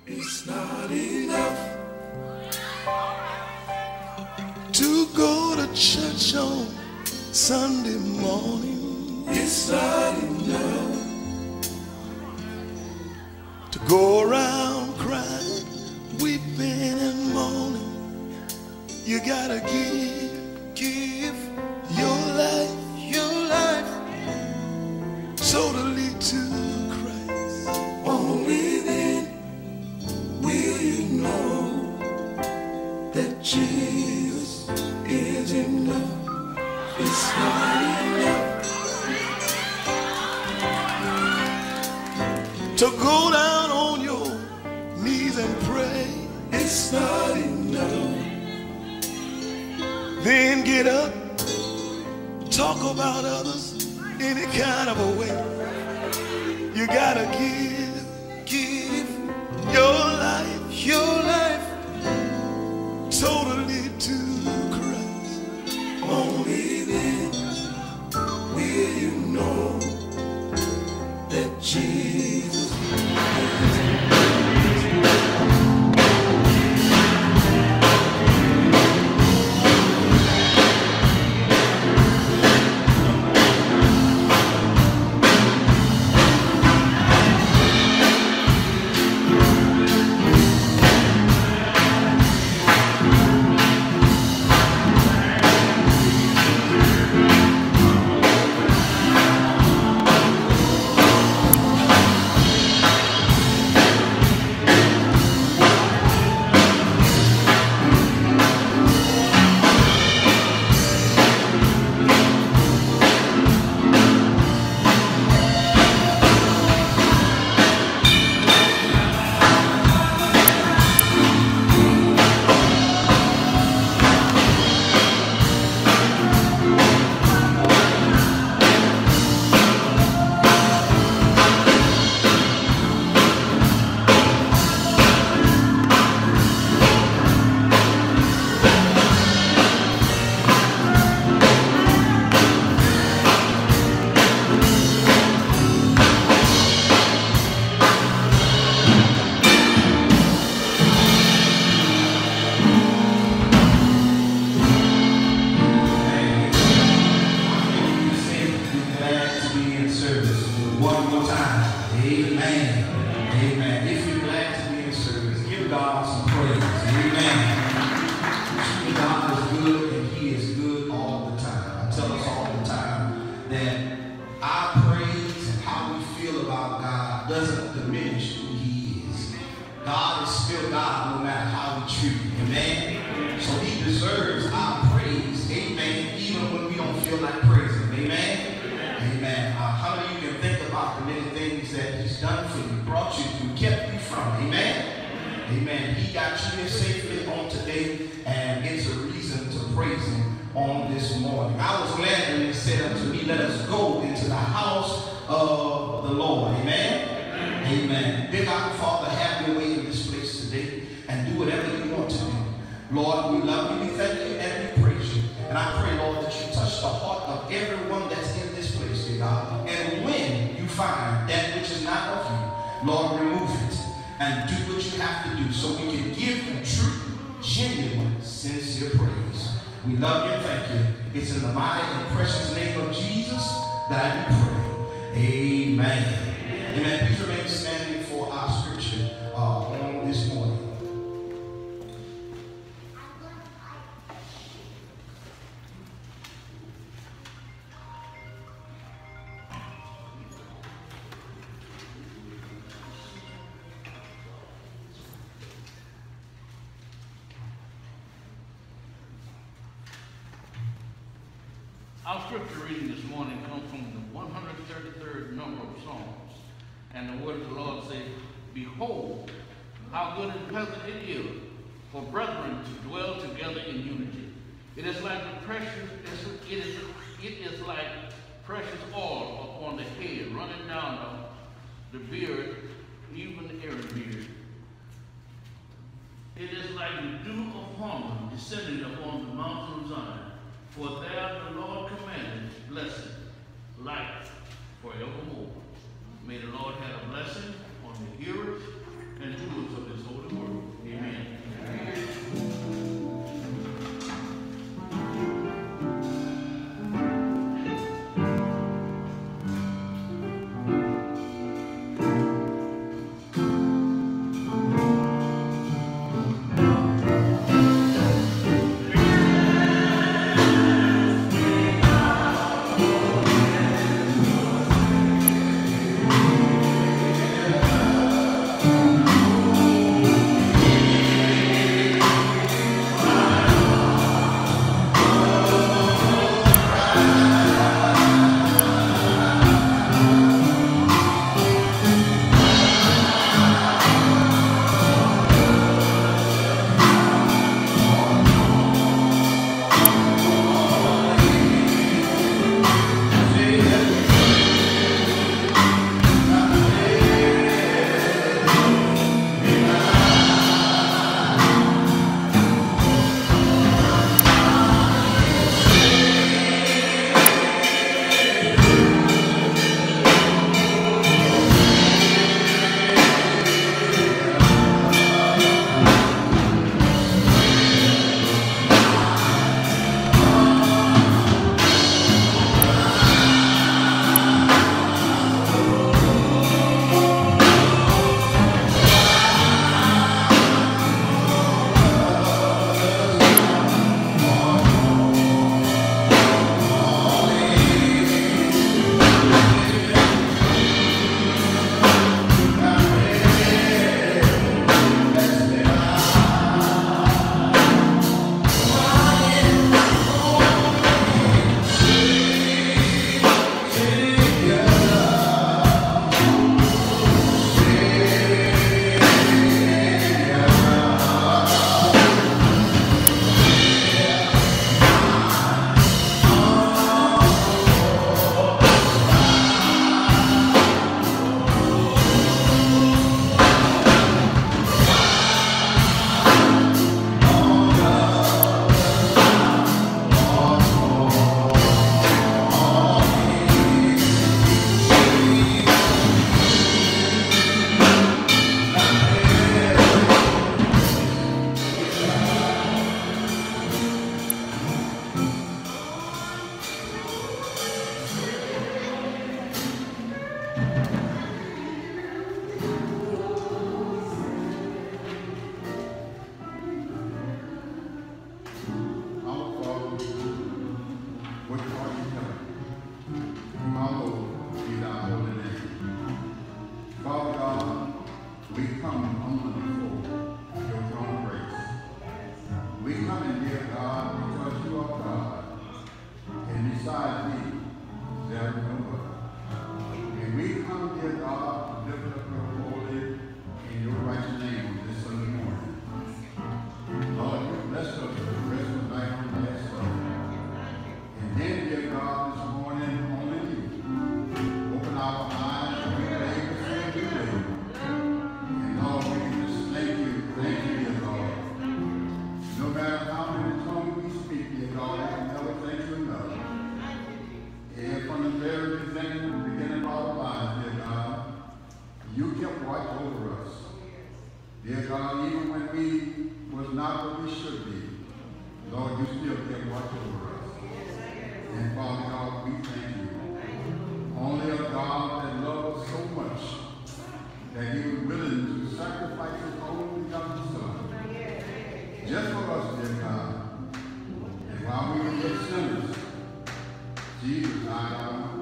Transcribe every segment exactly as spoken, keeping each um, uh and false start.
It's not enough to go to church on Sunday morning. It's not enough to go around crying, weeping and mourning. You gotta give, give your life, your life totally to Christ. Only then will you know that Jesus is enough. It's not enough to go down on your knees and pray. It's not enough. Then get up, talk about others any kind of a way. You gotta give, give your life, your life totally to Christ. Only then will you know that Jesus is Our scripture reading this morning comes from the one hundred thirty-third number of Psalms. And the word of the Lord says, "Behold, how good and pleasant it is for brethren to dwell together in unity. It is like the precious, it is, it is like precious oil upon the head, running down the beard, even Aaron's beard. It is like the dew of Harmon descending upon the mountain of Zion. For there the Lord commanded blessing, life forevermore." May the Lord have a blessing on the hearers and doers of his come before your throne of grace. We come in, dear God, because you are God, and beside thee there is no other. And we come, dear God, to lift up your holy and your righteous name on this Sunday morning. Lord, you blessed us with the rest of the night on last Sunday. And then, dear God, this morning, only you open our eyes and we are able to see you today. And Lord, we can just thank you, thank you, dear Lord. No matter how many tongues we speak, dear God, we can never thank you enough. And from the very beginning, the beginning of our lives, dear God, you kept watch over us. Dear God, even when we was not what we should be, Lord, you still kept watch over us. And Father God, we thank you. Only a God that loves us so much that he was willing to sacrifice his only begotten Son. Just for us, dear God. And while we were yet sinners, Jesus died on the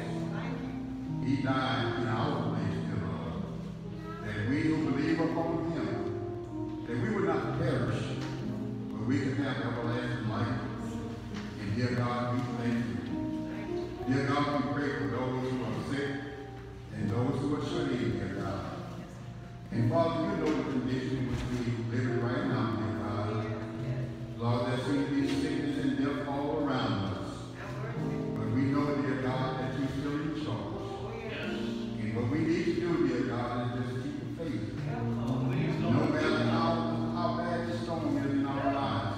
cross. He died in our place, dear Lord. That we who believe upon him, that we would not perish, but we could have everlasting life. And dear God, we thank you. Dear God, we pray for those who are sick and those who are shut in, dear God. And Father, you know the condition in which we live right now, dear God. Lord, there seems to be sickness and death all around us. But we know, dear God, that you're still in charge. And what we need to do, dear God, is just keep the faith. No matter how, how bad the storm is in our lives,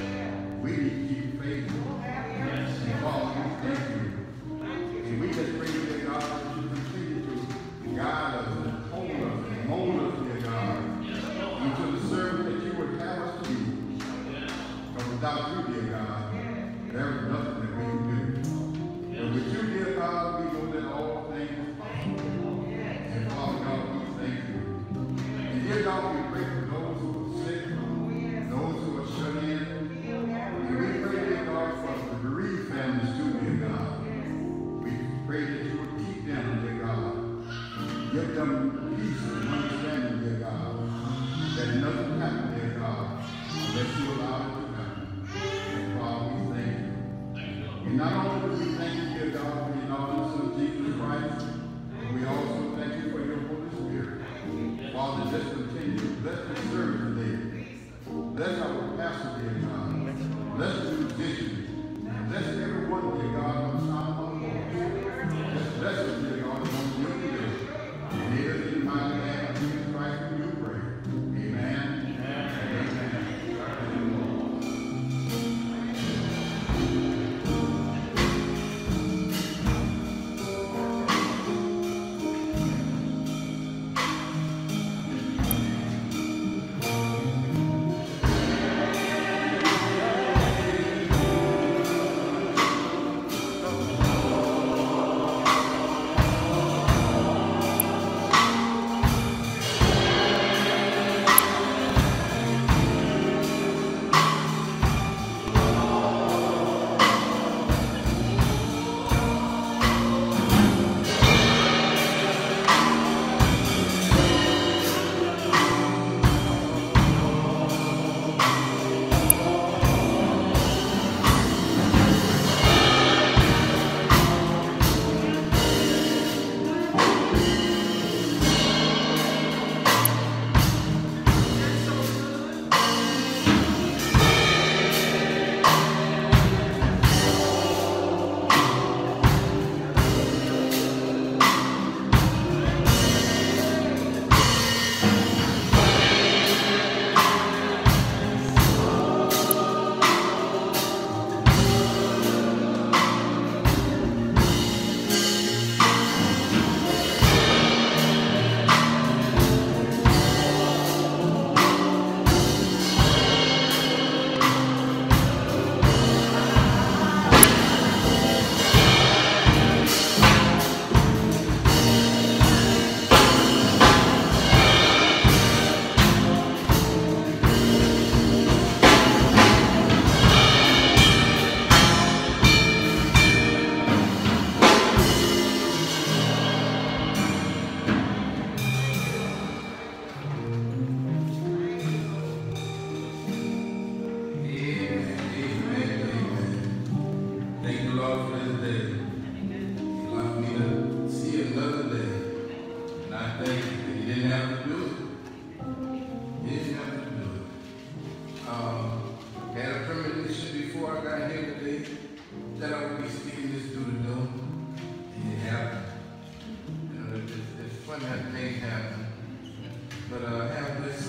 we need to keep faith. And Father, we thank you. And we just pray, dear God, that you continue to guide us and hold us and mold us, dear God, into the servant that you would have us to be. Because without you, dear God, there is nothing that we can do. But with you, dear God, we know that all things are possible. And Father God, we thank you. And dear God, we pray for those who are sick, those who are shut in. And we pray, dear God, for the bereaved families too, dear God. We pray that you would keep them, dear God. Give them peace and understanding, dear God. That nothing happen, dear God, unless you allow it to happen. And Father, we thank you. And not only do we thank you, dear God, for your knowledge of Jesus Christ, but we also thank you for your Holy Spirit. Father, just continue to bless the service today. Bless our pastor, dear God. Bless the musicians. Bless everyone, dear God, on the sound of our voice. Just bless us, dear God, on your today. And it is in the mighty name of Jesus Christ we do pray. Amen. Amen. Amen. Amen.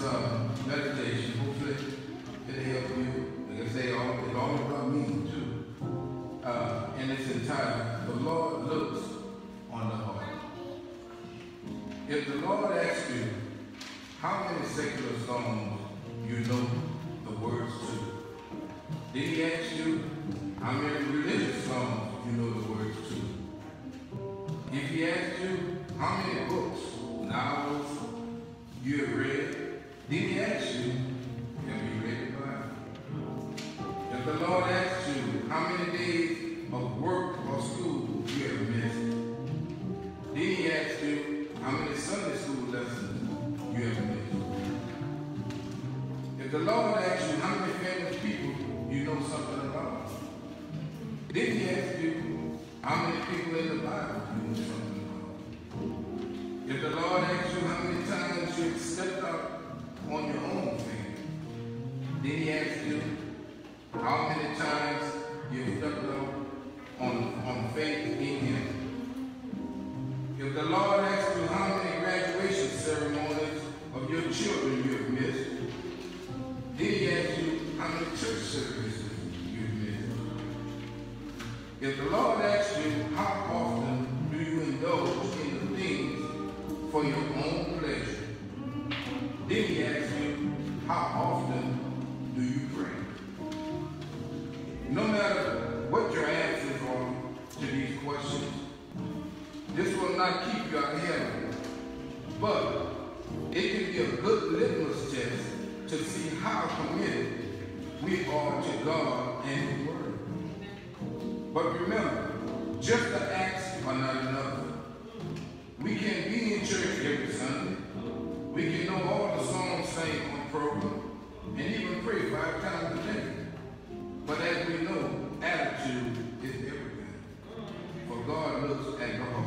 this uh, meditation, hopefully it'll help you. Like I say, all, it's all about me too. Uh, and it's entitled, The Lord Looks on the Heart. If the Lord asks you, how many secular songs you know the words to? Did he ask you, how many religious songs you know the words to? If he asked you, how many books, novels you have read, did he ask you, have you read the Bible? If the Lord asks you, how many days of work or school you have missed, did he ask you, how many Sunday school lessons you have missed? If the Lord asks you, how many famous people you know something about, did he ask you, how many people in the Bible you know something about? If the Lord asks you how many times you have stepped out on your own faith, did he ask you how many times you have stepped out on, on faith in him? If the Lord asks you how many graduation ceremonies of your children you have missed, did he ask you how many church services you have missed? If the Lord asks you how often do you indulge in the things for your own pleasure, did he ask you how often do you pray? No matter what your answers are to these questions, this will not keep you out of heaven, but it can be a good litmus test to see how committed we are to God and his word. But remember, just the acts are not enough. We can be in church every Sunday. We can know all the songs sang on the program and even pray five times a day. But as we know, attitude is everything. For God looks at the heart.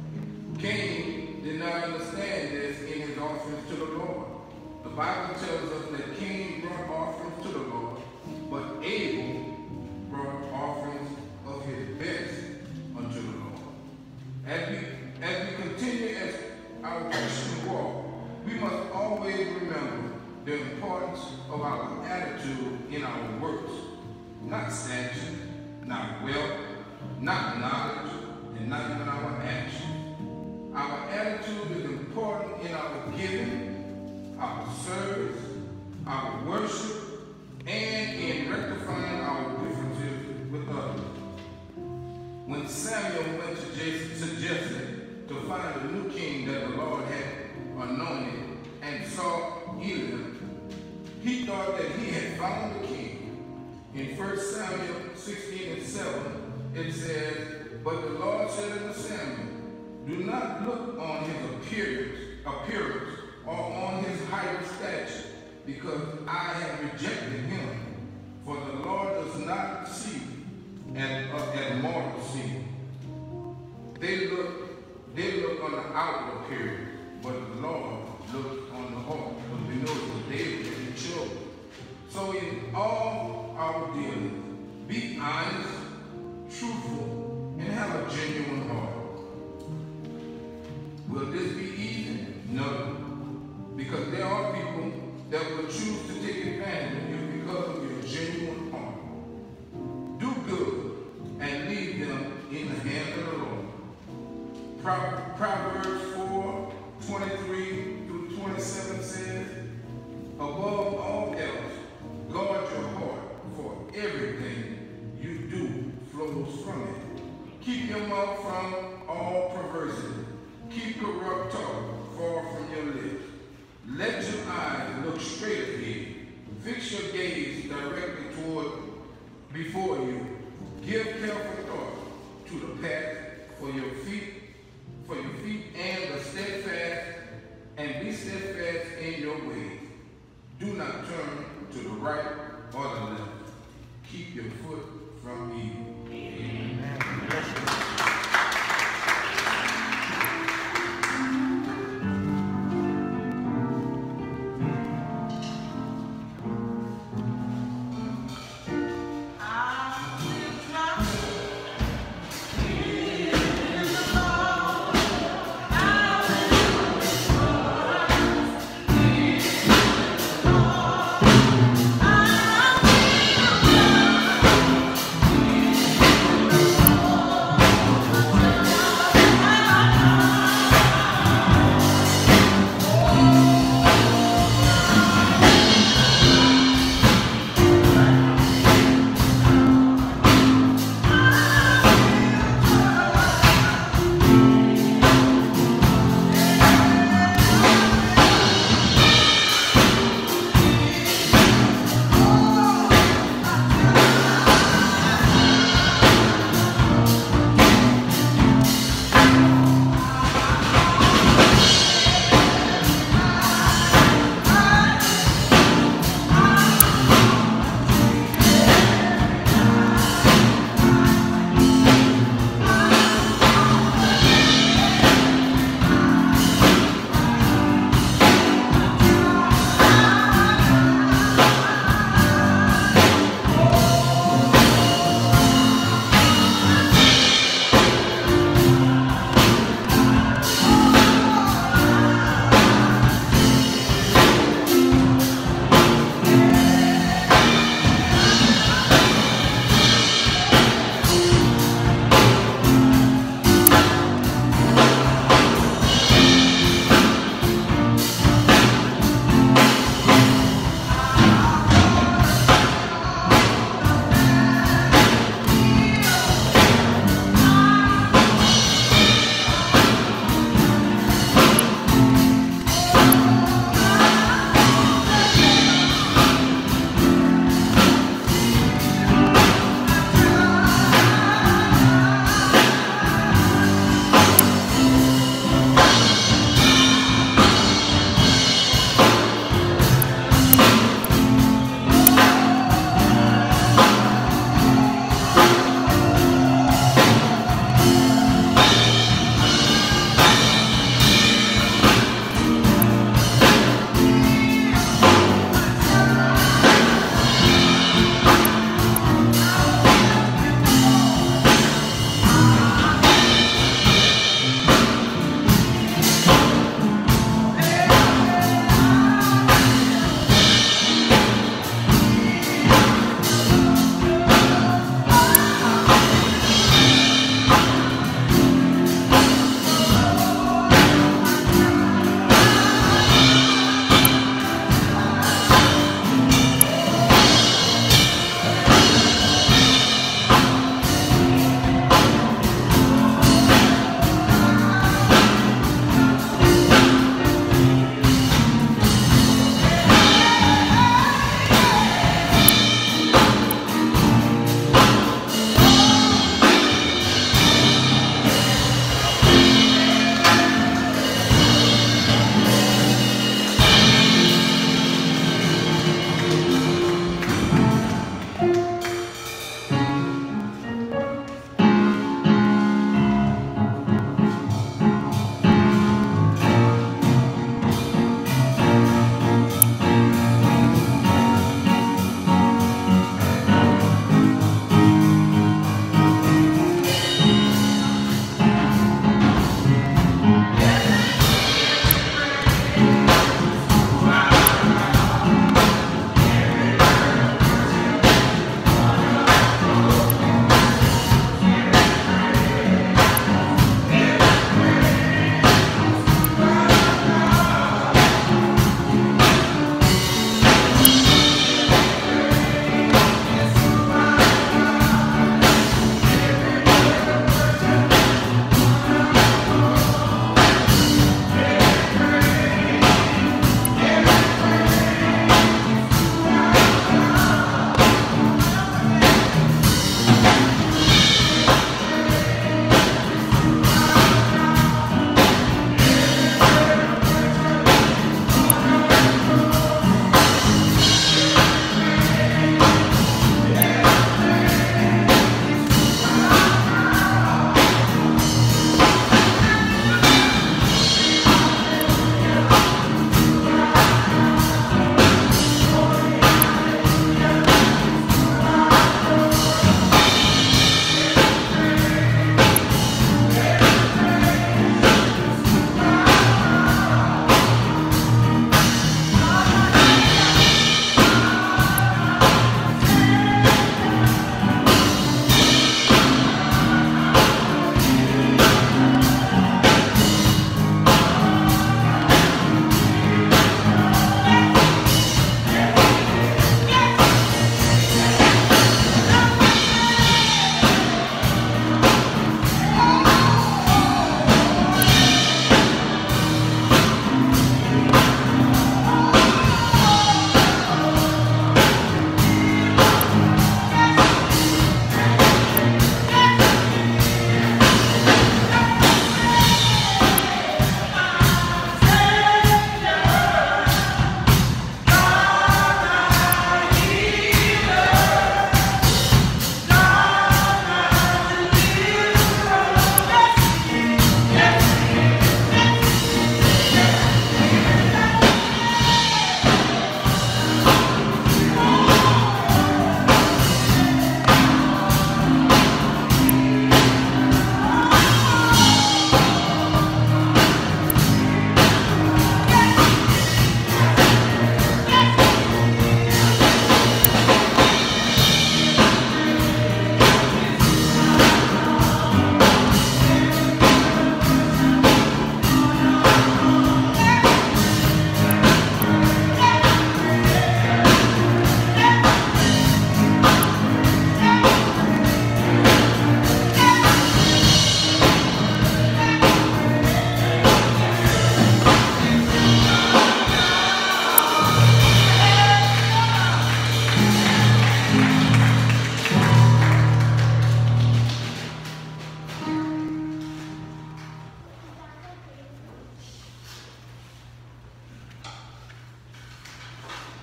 Cain did not understand this in his offerings to the Lord. The Bible tells us that Cain brought offerings to the Lord, but Abel brought offerings of his best unto the Lord. As we, as we continue as our Christian walk, we must always remember the importance of our attitude in our works, not stature, not wealth, not knowledge, and not even our actions. Our attitude is important in our giving, our service, our worship, and in rectifying our differences with others. When Samuel went to Jesse to find a new king that the Lord had anointed and saw Eliab, he thought that he had found the king. In First Samuel sixteen and seven, it says, but the Lord said unto Samuel, do not look on his appearance, appearance or on his height of stature, because I have rejected him. For the Lord does not see as, uh, as mortals see. They look, they look on the outward appearance, but the Lord looks on the heart. But we know that David and his children. So in all our dealings, be honest, truthful, and have a genuine heart. Will this be easy? No. Because there are people that will choose to take advantage of you because of your genuine heart. Do good and leave them in the hand of the Lord. Pro Proverbs four, twenty-three through twenty-seven says, above all else, guard your heart, for everything you do flows from it. Keep your mouth from all perversity. Keep corrupt talk far from your lips. Let your eyes look straight ahead. Fix your gaze directly toward before you. Give careful thought to the path for your feet, for your feet, and the steadfast, and be steadfast in your ways. Do not turn to the right or the left. Keep your foot from evil. Amen. Amen. Thank you.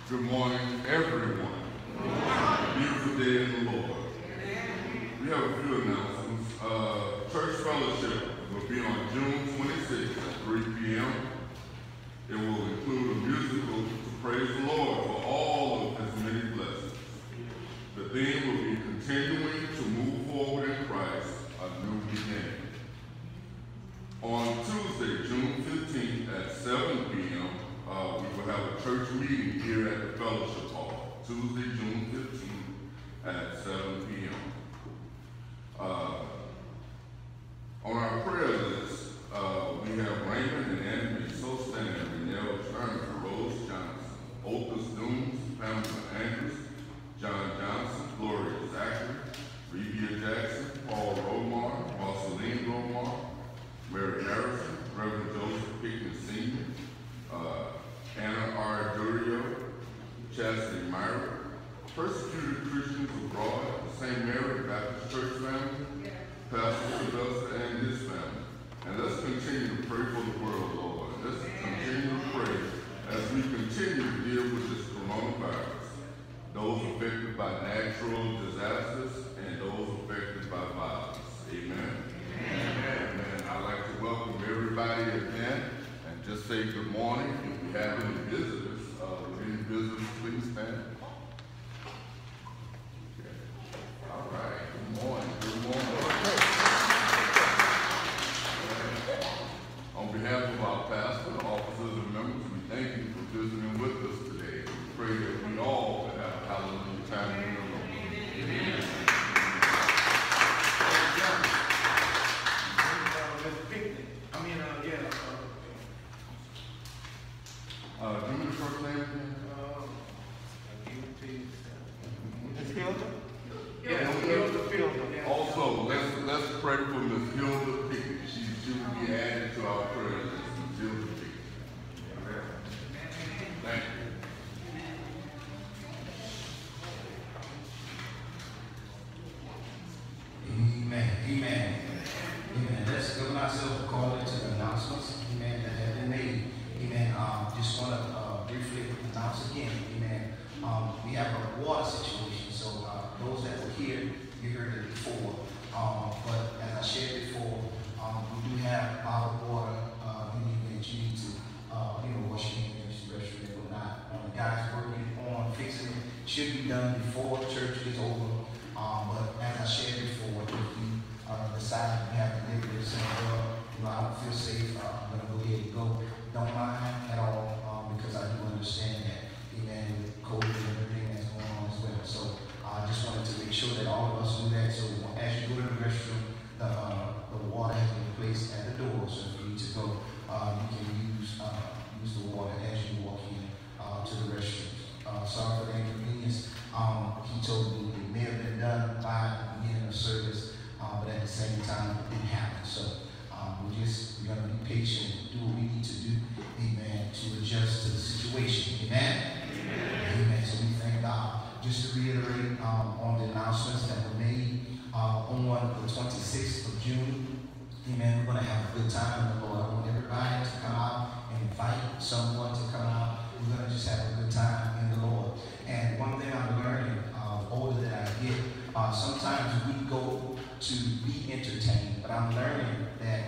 Good morning, everyone. Beautiful day in the Lord. We have a few announcements. Uh, church fellowship will be on June twenty-sixth at three p m It will include a musical to praise the Lord for all of His many blessings. The theme will be continuing to move forward in Christ, a new beginning. On Tuesday, June fifteenth at seven p m, uh, we will have a church meeting here at the Fellowship Hall. Tuesday, June fifteenth at seven p m Uh, on our prayer list, uh, we have Raymond and Anthony Sostan, Renelle Turner, Rose Johnson, Opus Dooms, Pamela Andrews, John Johnson, Gloria Zachary, Rebia Jackson, Paul Romar, Marceline Romar, Mary Harrison, Reverend Joseph Pickens Senior, uh, Anna R. Durio, Chastity Myra, persecuted Christians abroad, the Saint Mary Baptist Church family, Pastor Sylvester and his family. And let's continue to pray for the world, Lord. Let's continue to pray as we continue to deal with this coronavirus, those affected by natural disasters and those affected by violence. Amen. Amen. Amen. I'd like to welcome everybody again and just say good morning. If we have any visitors, uh, any visitors, please stand. All right. Good morning. Good morning. On behalf of our pastor, officers, and members, we thank you for visiting with us today. We pray that we all will have a hallelujah time in the Lord. Amen. I mean, uh, yeah. Uh, give me the first name again. Miss Hilda? Yeah, Hilda Fielder. Also, let's let's pray for Miss Hilda Pickens. She she will be added to our prayer list. Miss Hilda Pickens. Thank you. Amen. Amen. Amen. Let's give ourselves a call into the announcements. Amen. That have been made. Amen. Um, just want to uh, briefly announce again. Amen. Um, we have a water situation. So uh, those that were here, you heard it before. Um, but as I shared before, um, we do have bottled water. Uh, in the event you need to, uh, you know, wash your hands, restroom, and whatnot. Um, the guys working on fixing it should be done before church is over. Um, but as I shared before, if you uh, decide to have delivery, say, well, you know, I don't feel safe, uh, I'm going to go ahead and go. Don't mind at all, um, because I do understand that, amen, with COVID and everything that's going on as well. So I uh, just wanted to make sure that all of us do that. So as you go to the restroom, the, uh, the water has been placed at the door. So if you need to go, uh, you can use uh, use the water as you walk in uh, to the restroom. Uh, sorry for the inconvenience. Um, he told me it may have been done by the beginning of service, uh, but at the same time, it didn't happen. So um, we just, we're going to be patient and do what we need to do, amen, to adjust to the situation. Amen? Amen. Amen. So we thank God. Just to reiterate um, on the announcements that were made uh, on the twenty-sixth of June, amen, we're going to have a good time in the Lord. I want everybody to come out and invite someone to come out. We're going to just have a good time in the Lord. And one thing I'm learning, uh, older that I get, uh, sometimes we go to be entertained, but I'm learning that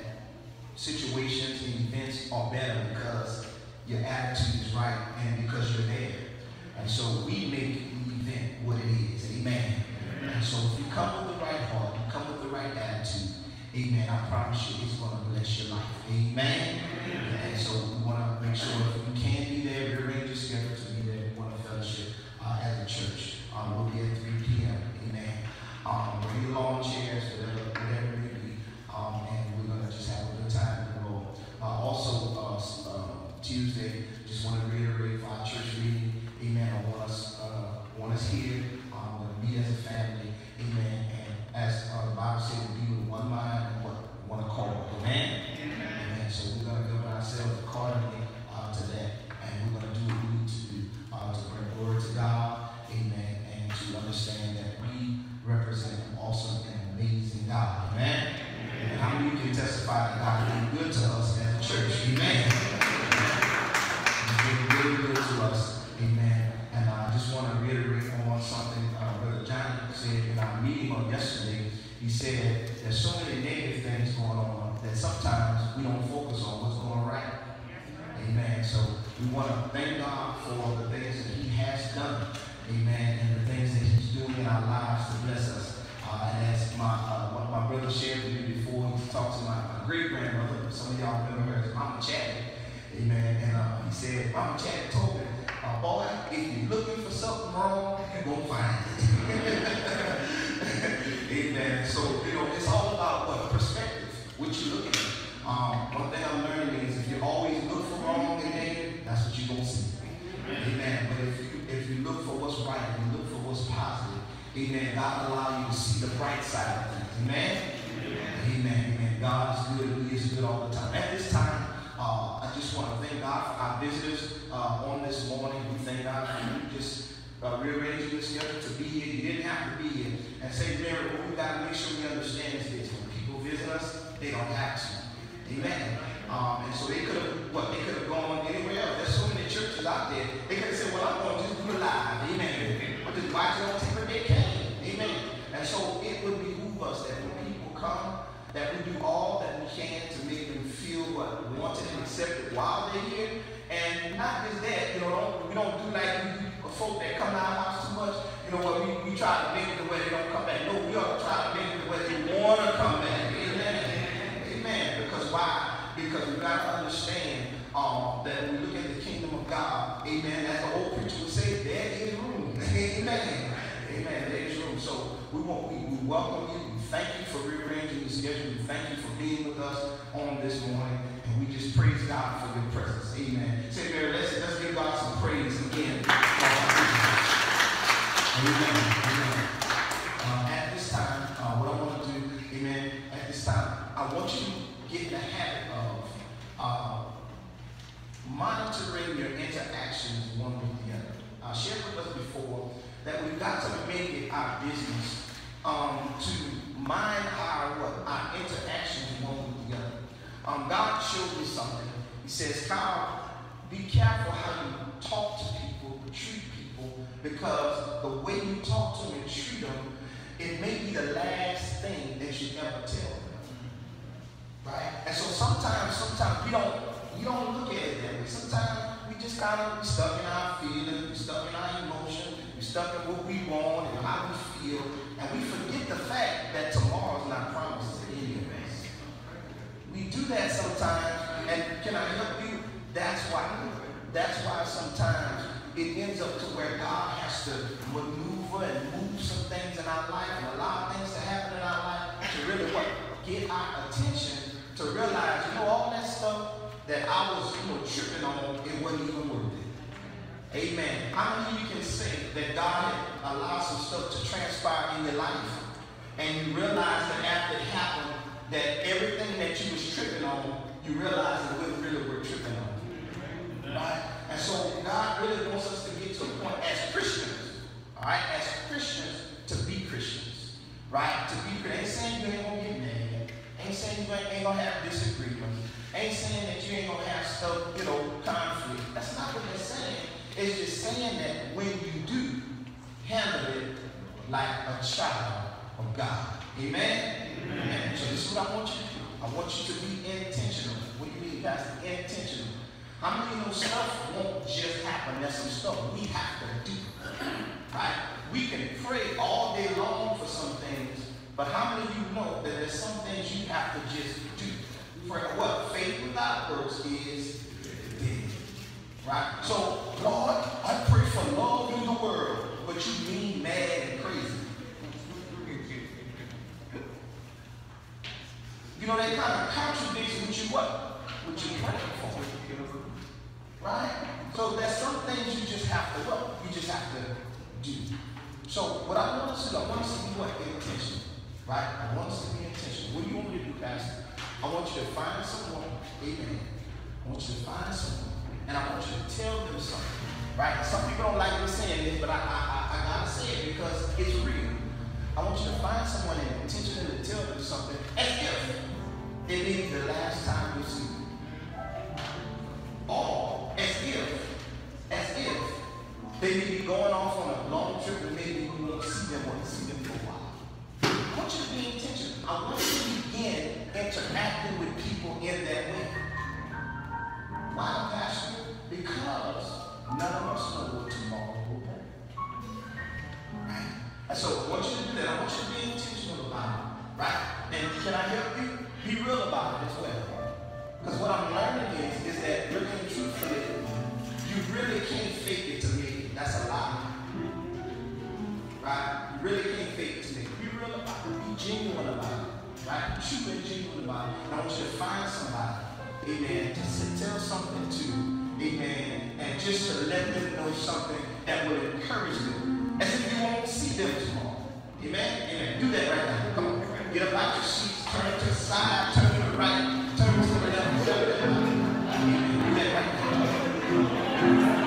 situations and events are better because your attitude is right and because you're there. And so we make the event what it is. Amen. And so if you come with the right heart, you come with the right attitude, amen, I promise you it's going to bless your life. Amen. And so we want to make sure if you can be there, we arrange your schedule to be there. We want to fellowship uh, as a church. Um, we'll be at three p m Amen. Um, bring your lawn chairs, whatever, whatever it may be. Um, and we're going to just have a good time in the Lord. Uh, also, uh, uh, Tuesday, just want to reiterate for our church meeting auntie had told me, uh, boy, if you're looking for something wrong, you're going to find it. Amen. So, you know, it's all about what? Perspective, what you're looking at. Um, one thing I'm learning is if you always look for wrong and negative, that's what you're going to see. Amen. But if you, if you look for what's right and you look for what's positive, amen, God will allow you to see the bright side of things. Amen? Amen. Amen. Amen. God is good. He is good all the time. At this time, uh, I just want to thank God for our visitors uh, on this morning. We thank God for you just uh, rearranging this schedule to be here. You didn't have to be here. And say, Mary, what we got to make sure we understand is this. When people visit us, they don't have to. Amen. Um, and so they could have, what, they could have gone anywhere else. There's so many churches out there. They could have said, well, I'm going to just do it live. Amen. But just watch it on tape when they came. Amen. And so it would behoove us that when people come, that we do all that we can to make them feel what wanted and accepted while they're here. And not just that, you know, don't, we don't do like we do for folk that come to our house too much. You know what, we, we try to make it the way they don't come back. No, we ought to try to make it the way they want to come back. Amen. Amen. Because why? Because we got to understand um, that when we look at the kingdom of God, amen, as the old preacher would say, there is room. Amen. Amen. There is room. So we want, we, we welcome you. We thank you for rearranging the schedule. We thank you for being with us on this morning. And we just praise God for your presence. Amen. Say, Mary, let's, let's give God some praise again. Amen. Amen. Uh, at this time, uh, what I want to do, amen, at this time, I want you to get in the habit of uh, monitoring your interactions one with the other. I shared with us before that we've got to make it our business um, to mind our what our interactions one with the other. Um, God showed me something. He says, Kyle, be careful how you talk to people, treat people, because the way you talk to them and treat them, it may be the last thing that you ever tell them. Right? And so sometimes, sometimes we don't, we don't look at it that way. Sometimes we just kind of stuck in our feelings, we stuck in our emotions, we stuck in what we want and how we feel, and we forget the fact that tomorrow is not promised to any of us. We do that sometimes, and can I help you? That's why. That's why sometimes it ends up to where God has to maneuver and move some things in our life and allow things to happen in our life to really what? Get our attention to realize, you know, all that stuff that I was, you know, tripping on, it wasn't even worth it. Amen. How many of you can say that God allowed some stuff to transpire in your life and you realize that after it happened, that everything that you was tripping on, you realize it wasn't really worth tripping on. Right? And so God really wants us to get to a point as Christians, all right, as Christians, to be Christians, right? To be Christians. Ain't saying you ain't gonna get mad. Ain't saying you ain't, ain't gonna have disagreements. Ain't saying that you ain't gonna have stuff, you know, conflict. That's not what they're saying. It's just saying that when you do, handle it like a child of God. Amen? Amen. So this is what I want you to do. I want you to be intentional. What do you mean, Pastor? Intentional. How many of you know stuff won't just happen? There's some stuff we have to do. Right? We can pray all day long for some things, but how many of you know that there's some things you have to just do? For what? Faith without works is dead. Right? So, Lord, I pray for love in the world, but you mean mad and crazy. You know, that kind of contradicts what you what? What you praying for. Right? So there's some things you just have to what? You just have to do. So what I want us to do, I want us to be what? Intentional. Right? I want us to be intentional. What do you want me to do, Pastor? I want you to find someone. Amen. I want you to find someone. And I want you to tell them something. Right? Some people don't like me saying this, but I, I, I, I gotta say it because it's real. I want you to find someone and intentionally tell them something as if it may be the last time you see them. Or as if, as if they may be going off on a long trip and maybe we won't see them or see them for a while. I want you to be intentional. I want you to begin interacting with people in that way. Why, Pastor? Because none of us know what tomorrow will bring. Right? And so I want you to do that. I want you to be intentional about it. Right? And can I help you? Be real about it as well. Because what I'm learning is, is that really and truthfully, you right? True and genuine about it. And I want you to find somebody, amen, to sit, tell something to, amen, and just to let them know something that will encourage them. As if you won't see them tomorrow. Amen? Amen. Do that right now. Come on. Get up out your seats, turn to the side, turn to the right, turn to the left, turn to the left. Amen. Do that right now.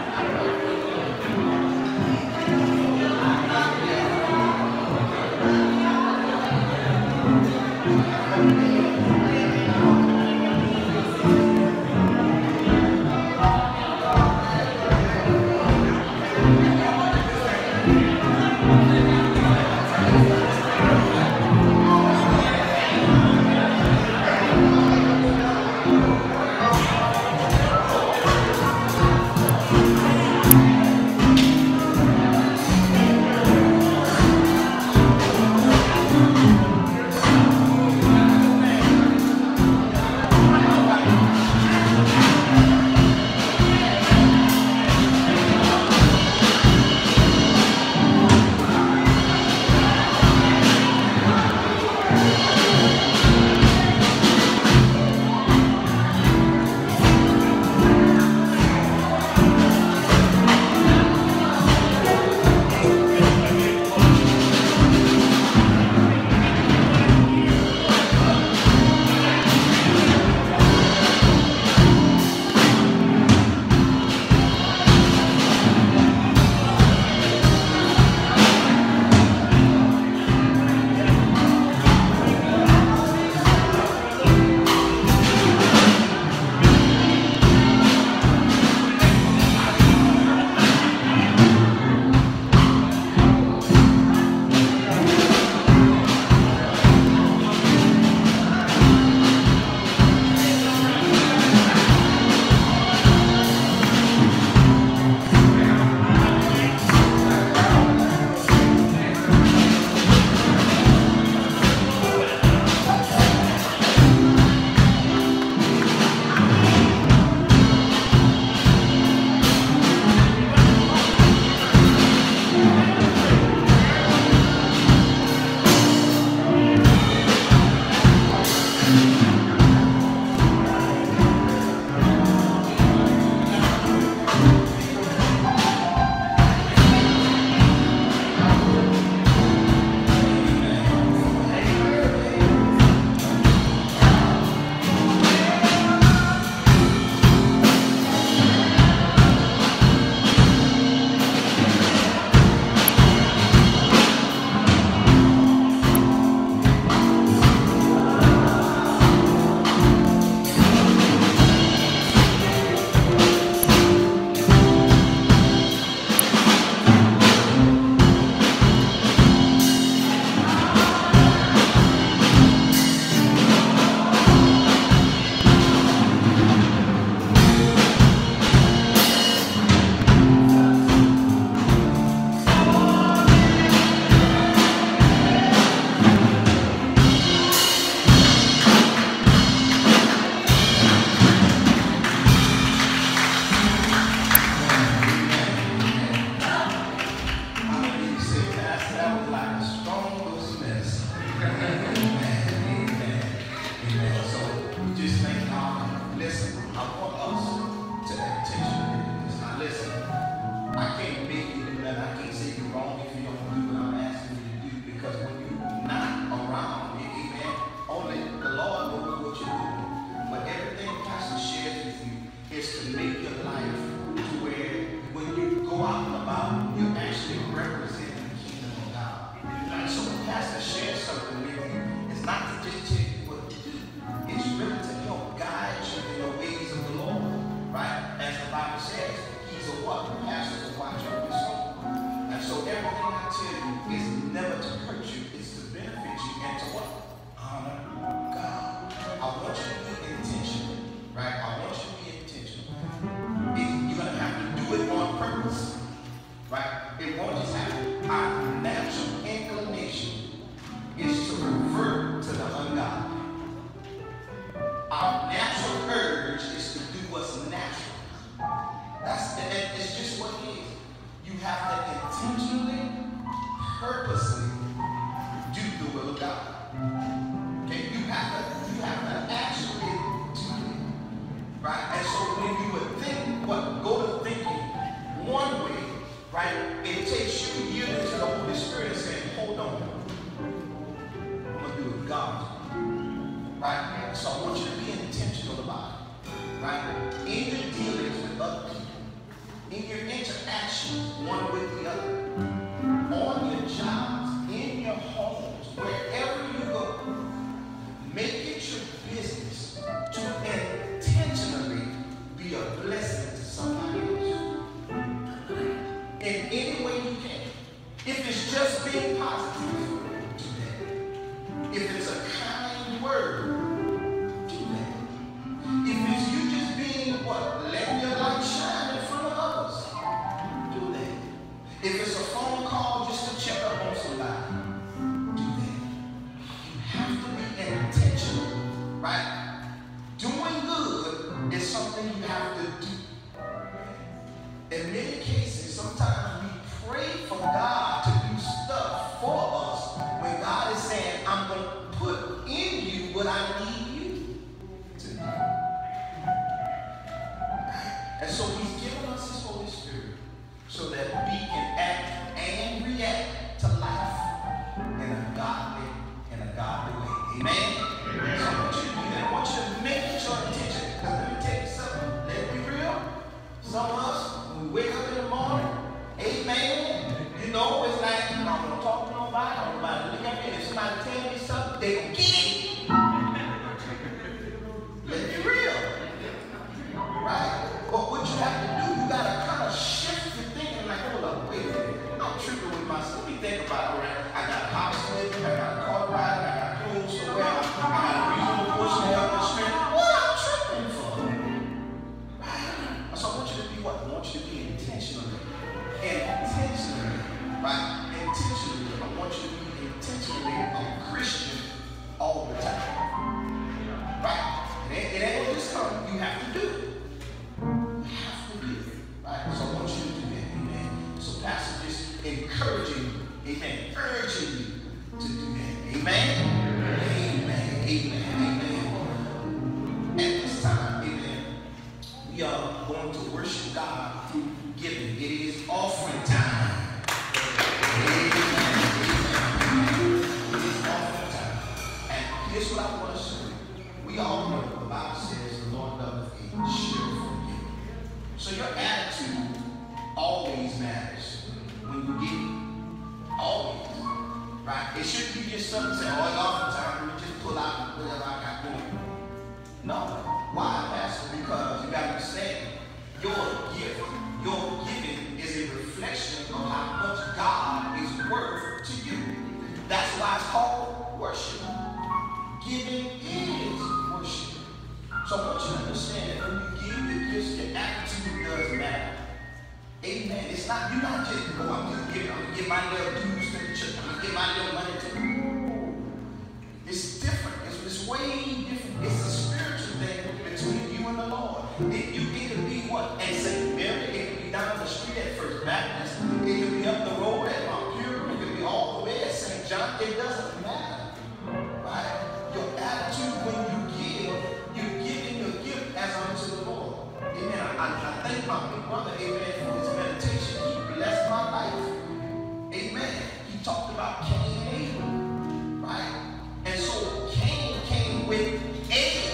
purposely do the will of God. Okay, you right? It takes you yielding to the Holy Spirit and saying, hold on. I'm going to do it God's way. Right? So I want you to be intentional about it. Right? In your dealings with other people, in your interactions one with the other, on your jobs, in your homes, wherever you go, make it your business to intentionally be a blessing to somebody else. In any way you can. If it's just being positive, do that. If it's a kind word, do that. If it's you just being what? Letting your light shine in front of others, do that. If it's a phone call just to check up on somebody, do that. You have to be intentional, right? Doing good is something you have to do. In many cases, sometimes we pray for God to do stuff for us when God is saying, I'm going to put in you what I need you to do. And so he's given us his Holy Spirit so that we can act and react to life in a godly, in a godly way. Amen? Amen. So I want you to do that. I want you to make it your intention. Because let me tell you something. Let's be real. Some of us, when we wake up in the morning, amen, you know, it's like, I'm not going to talk to nobody, I'm about to look at me, if somebody tell me something, they going to get it. Let's be real. Right? But what you have to do, you got to kind of shift your thinking, like, hold up, wait a minute, I'm tripping with myself. Let me think about it, all right? I got a house living, I got a car ride, I got clothes to wear, I got a reasonable portion of health and strength. What I'm tripping for? Right? So I want you to be what? I want you to be intentionally. Intentionally. Right? Intentionally. I want you to be intentionally a Christian all the time. Right? It ain't, it ain't gonna just come. You have to do it. You have to do it. Right? So I want you to do that. Amen. So Pastor just encouraging you. Amen. Urging you to do that. Amen. Amen. Amen. Amen. At this time, amen, we are going to worship God through giving. It is offering time. Amen. Amen. It is offering time. And here's what I want to say. We all know the Bible says the Lord loveth a cheerful giver. So your attitude always matters when you give. Always. Right? It shouldn't be just something saying, oh, it's offering time. Let me just pull out whatever I got going. No. Why, Pastor? Because you got to understand, your gift, your giving is a reflection of how much God is worth to you. That's why it's called worship. Giving is worship. So I want you to understand that when you give your gifts, your attitude does matter. Amen. It's not, you're not just, oh, I'm just giving, I'm going to give my little dues to the church, I'm going to give my little money to the It's different. It's, it's way different. It's a spiritual thing between you and the Lord. It, you, it could be what? At Saint Mary. It could be down the street at First Baptist. It could be up the road at Mount Pure. It could be all the way at Saint John. It doesn't matter. Right? Your attitude when you give, you're giving your gift as unto the Lord. Amen. I, I thank my big brother, amen, for his meditation. He blessed my life. Amen. He talked about Cain and Abel. Right? And so Cain came with a,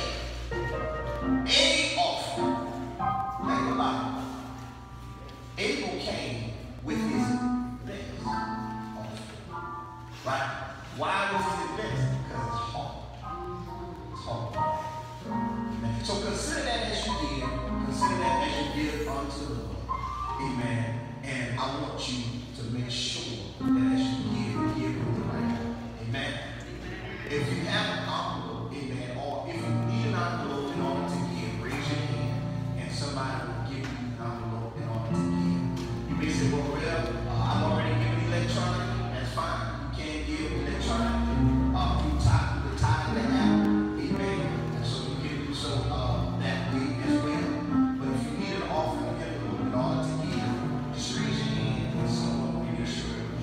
a offering. Think about it. Abel came with his best offering. Right? Why was it best? Because it's hard. It's hard. Amen. So consider that as you give. Consider that as you give unto the Lord. Amen. And I want you to make sure that as you give, you give with the right heart. Amen. If you have an envelope, amen, or if you need an envelope in order to give, raise your hand and somebody will give you an envelope in order to give. You may say, well, well uh, I'm already giving electronic. That's fine. You can't give electronic uh, through tithe, through the tithe that app. Amen. And so you can do so uh, that way as well. But if you need an offering envelope in order to give, just raise your hand and someone will make sure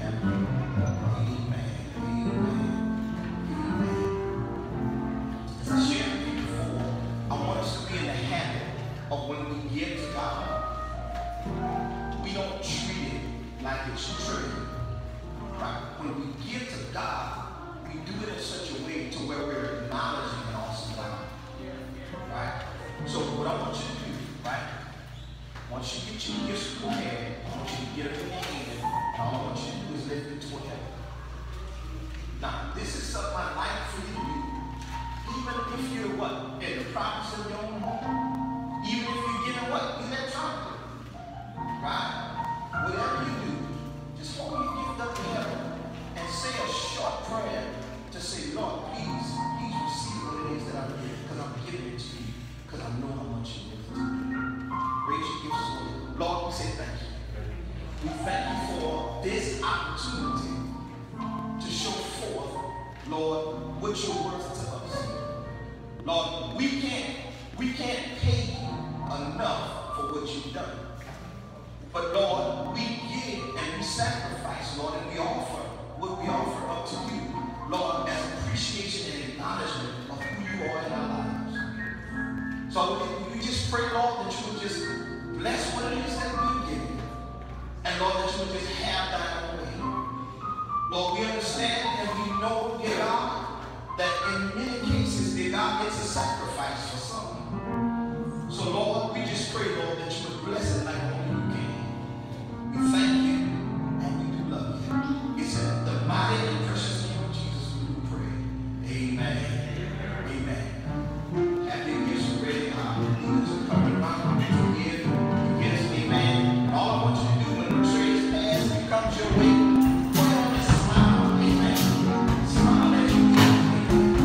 like it's true. Right? When we give to God, we do it in such a way to where we're acknowledging an awesome God. Right? So what I want you to do, right? Once you get your gifts prepared, I want you to get them in your hand, and all I want you to do is lift it toward heaven. Now, this is something I'd like for you to do. Even if you're what? In the privacy of your own home. Even if you're getting what? Electronically. Right? Whatever you do, just hold your gift up to heaven and say a short prayer to say, Lord, please, please receive what it is that I'm giving, because I'm giving it to you, because I know how much you give to me. Raise your gifts, Lord. Lord, we say thank you. We thank you for this opportunity to show forth, Lord, what you're worth to us. Lord, we can't, we can't pay you enough for what you've done. But Lord, we give and we sacrifice, Lord, and we offer what we offer up to you, Lord, as appreciation and acknowledgement of who you are in our lives. So we, we just pray, Lord, that you would just bless what it is that we're giving. And Lord, that you would just have thine own way. Lord, we understand and we know, dear God, that in many cases, dear God, it's a sacrifice for some. So Lord, we just pray, Lord, that you would bless it like only you can. We thank you and we do love you. It's in the mighty and precious name of Jesus we do pray. Amen. Amen. Have your gifts ready. Leaders are coming around to give. Yes, amen. And all I want you to do when the trade is passed, it comes your way. Put on this smile. Amen. Smile as you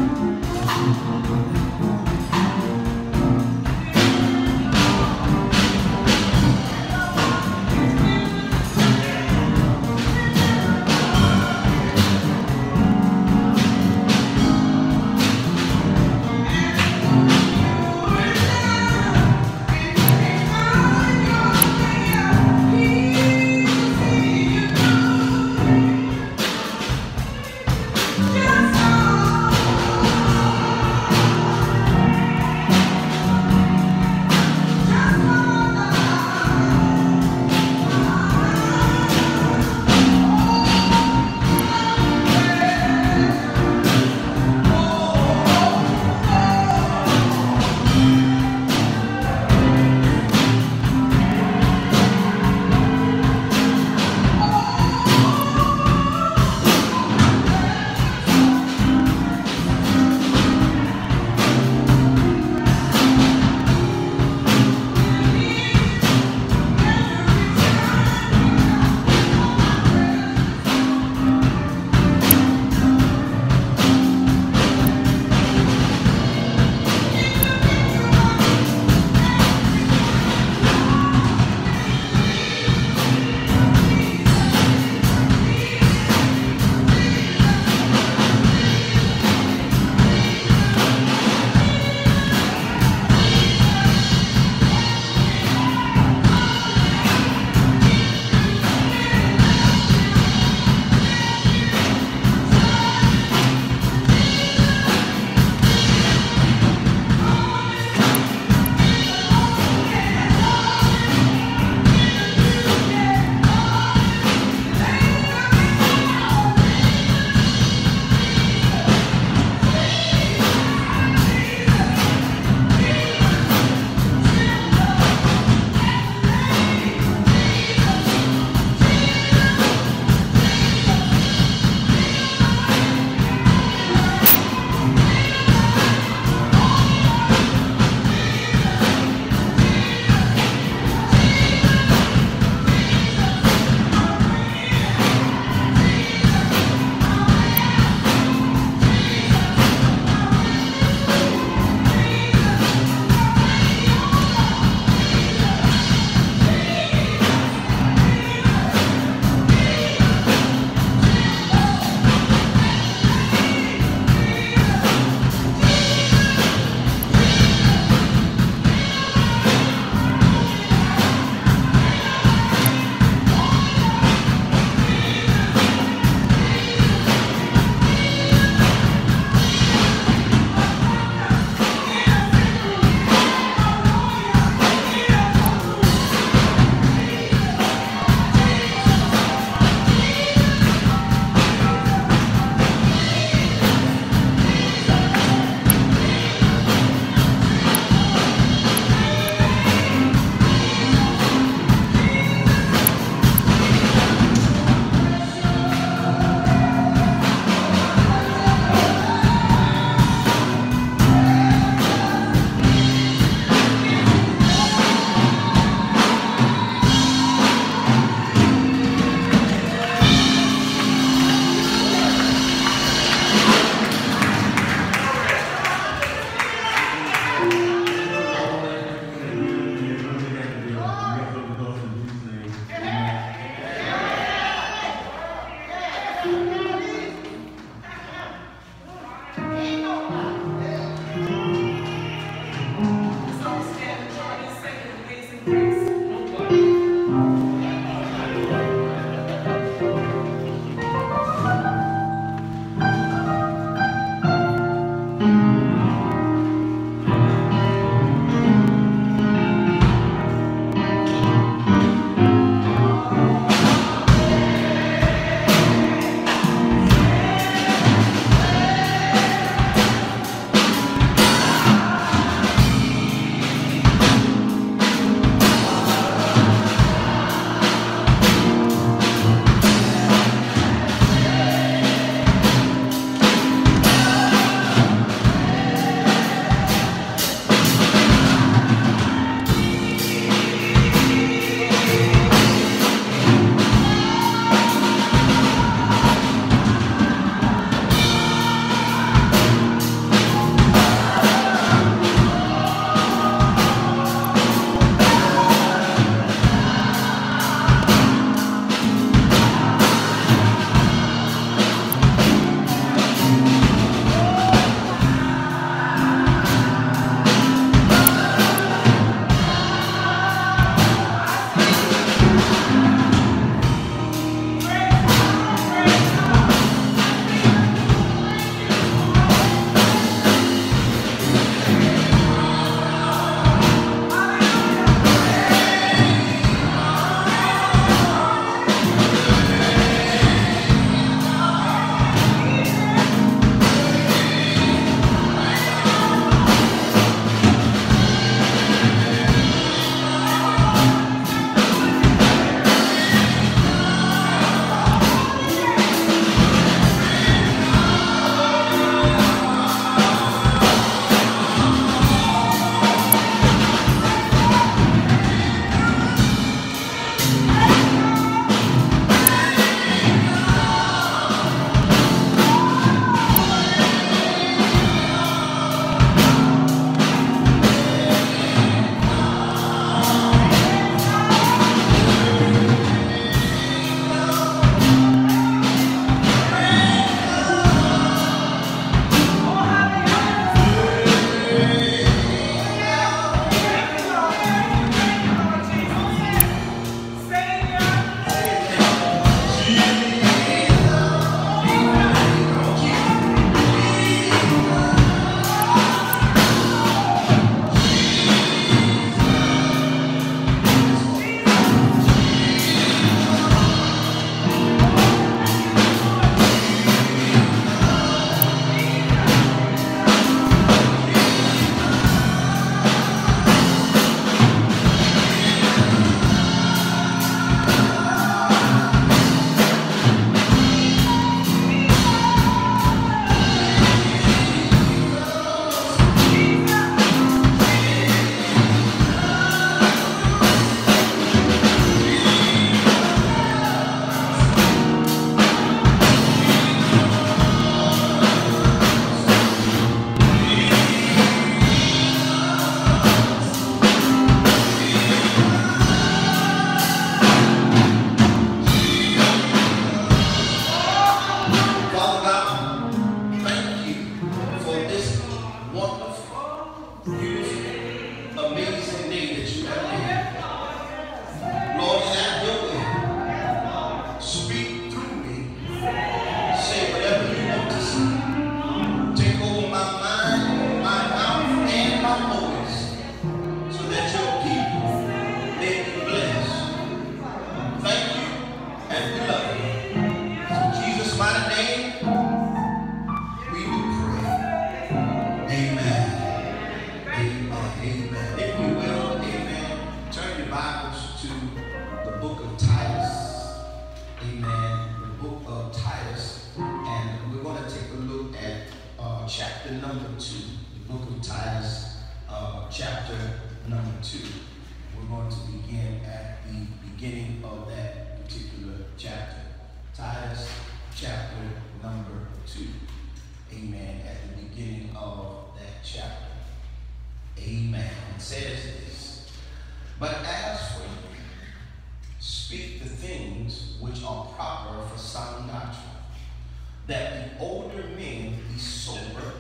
give. amen, the book of Titus, and we're going to take a look at uh, chapter number two, the book of Titus, uh, chapter number two. We're going to begin at the beginning of that particular chapter. Titus, chapter number two. Amen. At the beginning of that chapter. Amen. It says this: but as for you, speak the things which are proper for sound doctrine, that the older men be sober,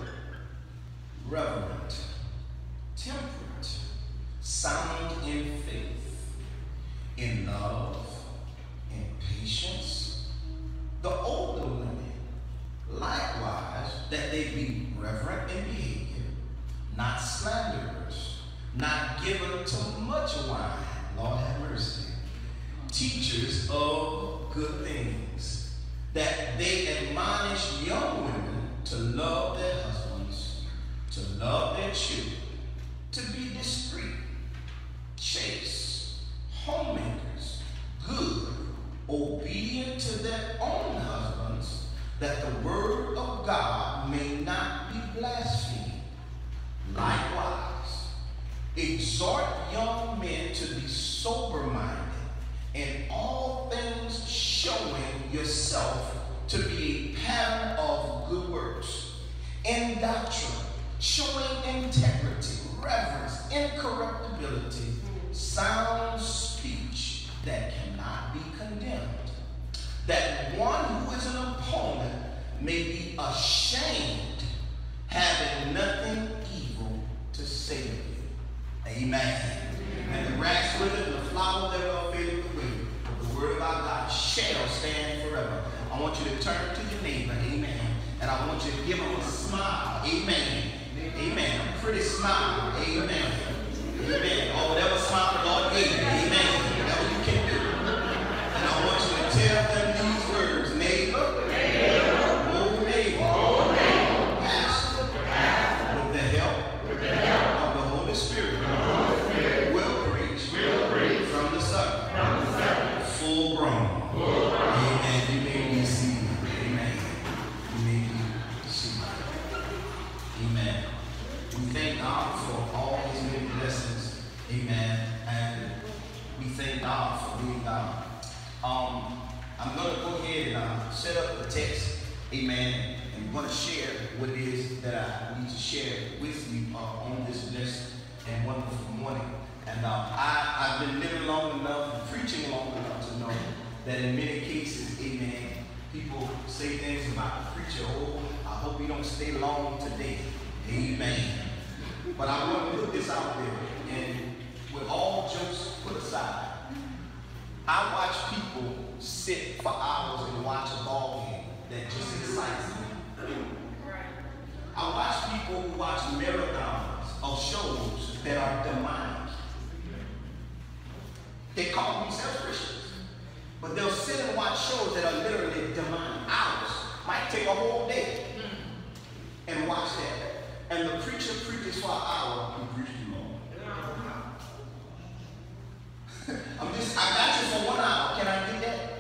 reverent, temperate, sound in faith, in love, in patience. The older women, likewise, that they be reverent in behavior, not slanderers, not given to much wine, Lord have mercy, teachers of good things, that they admonish young women to love their husbands, to love their children, to be discreet, chaste, homemakers, good, obedient to their own husbands, that the word of God may not be blasphemed. Likewise, exhort young men to be sober-minded, in all things showing yourself to be a pattern of good works, in doctrine, showing integrity, reverence, incorruptibility, sound speech that cannot be condemned, that one who is an opponent may be ashamed, having nothing evil to say of you. Amen. And the grass withereth and the flower thereof fadeth away, but the word of our God shall stand forever. I want you to turn to your neighbor, amen, and I want you to give him a smile, amen, amen, a pretty smile, amen, amen, or whatever smile the Lord gave you, amen, whatever you can do. And I want you to tell them these words: neighbor, neighbor, old neighbor, old neighbor, pastor, pastor, with the help, with the help of the Holy Spirit, the Holy Spirit, will preach, will preach from the sucker, from the sucker, full grown, full grown. Amen. You may be seated. Amen. You may be seated. Amen. We thank God for all His many blessings. Amen. And we thank God for being God. Um, I'm going to go ahead and uh, set up the text, amen, and I'm going to share what it is that I need to share with you uh, on this blessed and wonderful morning. And uh, I, I've been living long enough and preaching long enough to know that in many cases, amen, people say things about the preacher: oh, I hope you don't stay long today, amen. But I want to put this out there, and with all jokes put aside, I watch people sit for hours and watch a ball game that just excites them. I watch people who watch marathons of shows that are demonic. They call themselves Christians, but they'll sit and watch shows that are literally demonic. Hours, might take a whole day, and watch that. And the preacher preaches for an hour, he preaches too long. I'm just, I got you for one hour. Can I get that?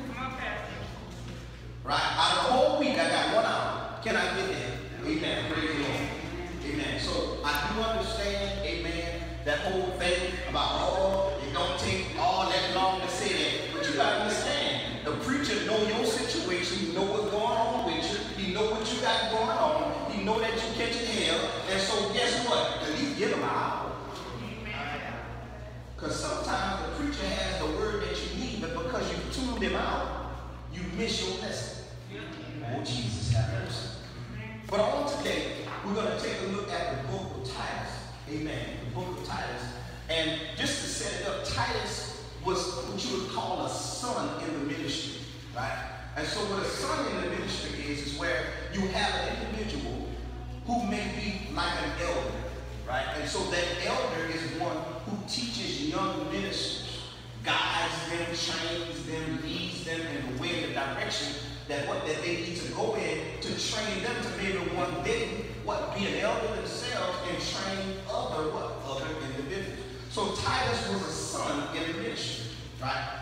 Right? Out of the whole week, I got one hour. Can I get that? Amen. Praise the Lord. Amen. So I do understand, amen, that whole thing about, oh, it don't take all that long to say that. But you got to understand, the preacher know your situation. He know what's going on with you. He know what you got going on. He know that you catching hell. And so guess what? At least give him an hour. Because sometimes the preacher has the word that you need, but because you tuned him out, you miss your lesson. Oh, Jesus, have mercy. But on today, we're going to take a look at the book of Titus. Amen. The book of Titus. And just to set it up, Titus was what you would call a son in the ministry, right? And so what a son in the ministry is, is where you have an individual who may be like an elder, right? And so that elder is one who teaches young ministers, guides them, trains them, leads them in the way, in the direction that what that they need to go in to train them to maybe one day what be an elder themselves and train other what other individuals. So Titus was a son in the ministry, right?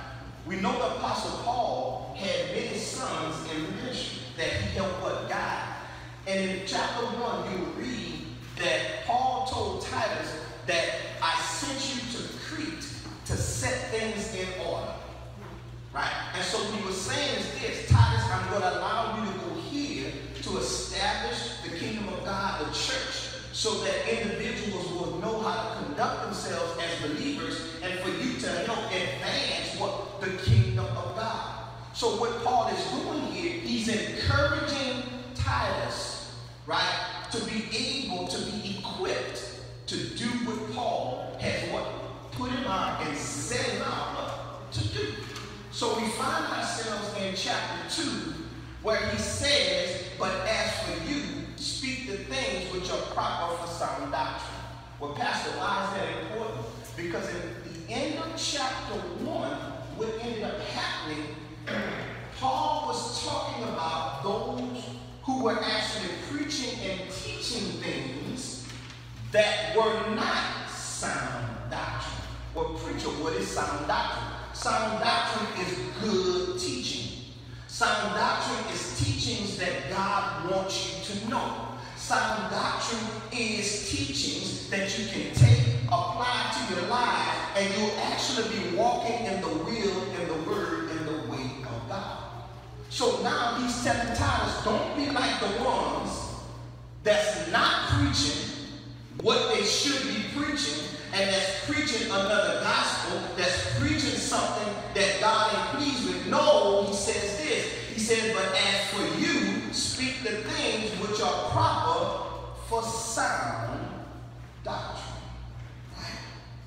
We know the Apostle Paul had many sons in the ministry that he helped what? Guide. And in chapter one, you will read that Paul told Titus that I sent you to Crete to set things in order. Right? And so what he was saying is this: Titus, I'm going to allow you to go here to establish the kingdom of God, the church, so that individuals will know how to conduct themselves as believers, and for you to help advance what the kingdom of God. So what Paul is doing here, he's encouraging Titus, right, to be able to be equipped to do what Paul has what put him out and set him out what to do. So we find ourselves in chapter two, where he says, but as for you, speak the things which are proper for sound doctrine. Well, Pastor, why is that important? Because in the end of chapter one, what ended up happening, Paul was talking about those who were actually preaching and teaching things that were not sound doctrine. Well, preacher, what is sound doctrine? Sound doctrine is good teaching. Sound doctrine is teachings that God wants you to know. Sound doctrine is teachings that you can take, apply to your life, and you'll actually be walking in the will, in the word, in the way of God. So now he's telling Titus, don't be like the ones that's not preaching what they should be preaching, and that's preaching another gospel, that's preaching something that God ain't pleased with. No, he says this. He says, but as for you, speak the things which are proper for sound doctrine. Right?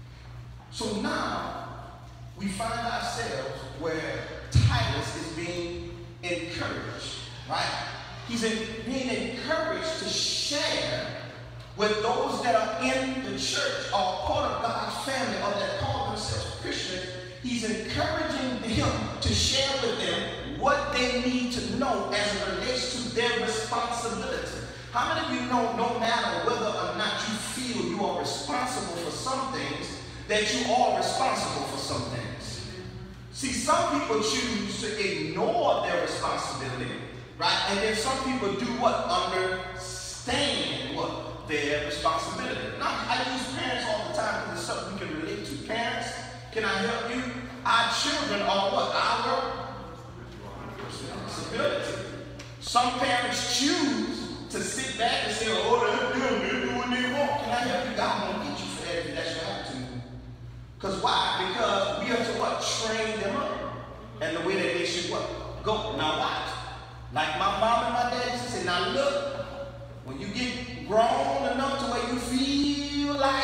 So now we find ourselves where Titus is being encouraged. Right? He's in, being encouraged to share with those that are in the church or part of God's family or that call themselves Christians. He's encouraging them to share with them what they need to know as it relates to their responsibility. How many of you know no matter whether or not you feel you are responsible for some things, that you are responsible for some things? See, some people choose to ignore their responsibility, right? And then some people do what? Understand what? Their responsibility. Now, I use parents all the time because it's something we can relate to. Parents, can I help you? Our children are what? Our responsibility. Some parents choose to sit back and say, oh, let them do what they want. Can I help you? God won't get you for that if that's your attitude. Because why? Because we have to what? Train them up. And the way that they should what? Go. Now watch. Like my mom and my dad used to say, now look, when you get grown enough to where you feel like,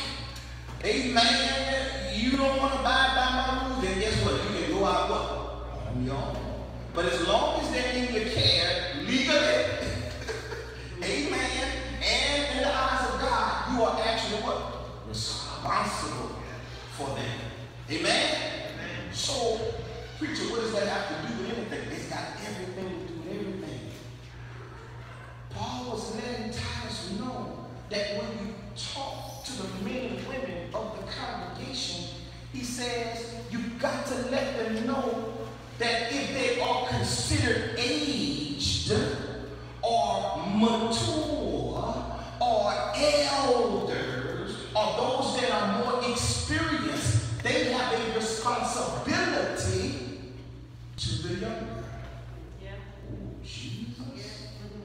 amen, you don't want to abide by my rules, then guess what? You can go out what? On your own. But as long as they're in your care, legally, amen, and in the eyes of God, you are actually what? Responsible for them. Amen? Amen. So, preacher, what does that have to do with anything? It's got everything to do with everything. Paul was letting Titus know that when you talk to the men and women of the congregation, he says you've got to let them know that if they are considered aged or mature or elders or those that are more experienced, they have a responsibility to the younger. Yeah. Oh, Jesus.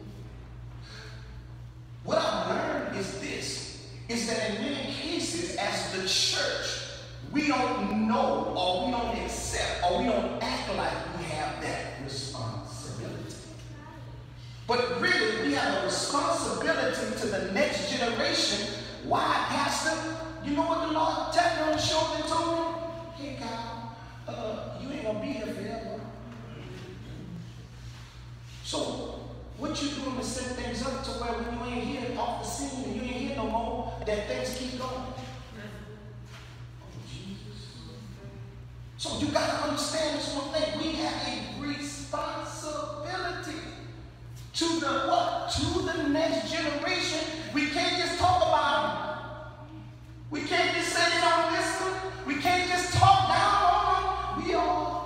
What I've learned is this, is that in many cases as the church, we don't know or we don't accept or we don't act like we have that responsibility. But really, we have a responsibility to the next generation. Why, Pastor? You know what the Lord tapped me on the shoulder and told me? Hey, God, uh, you ain't going to be here forever. So, what you doing to set things up to where when you ain't here off the scene and you ain't here no more, that things keep going? So you got to understand this one thing. We have a responsibility to the what? To the next generation. We can't just talk about them. We can't just say they don't listen. We can't just talk down on them. We are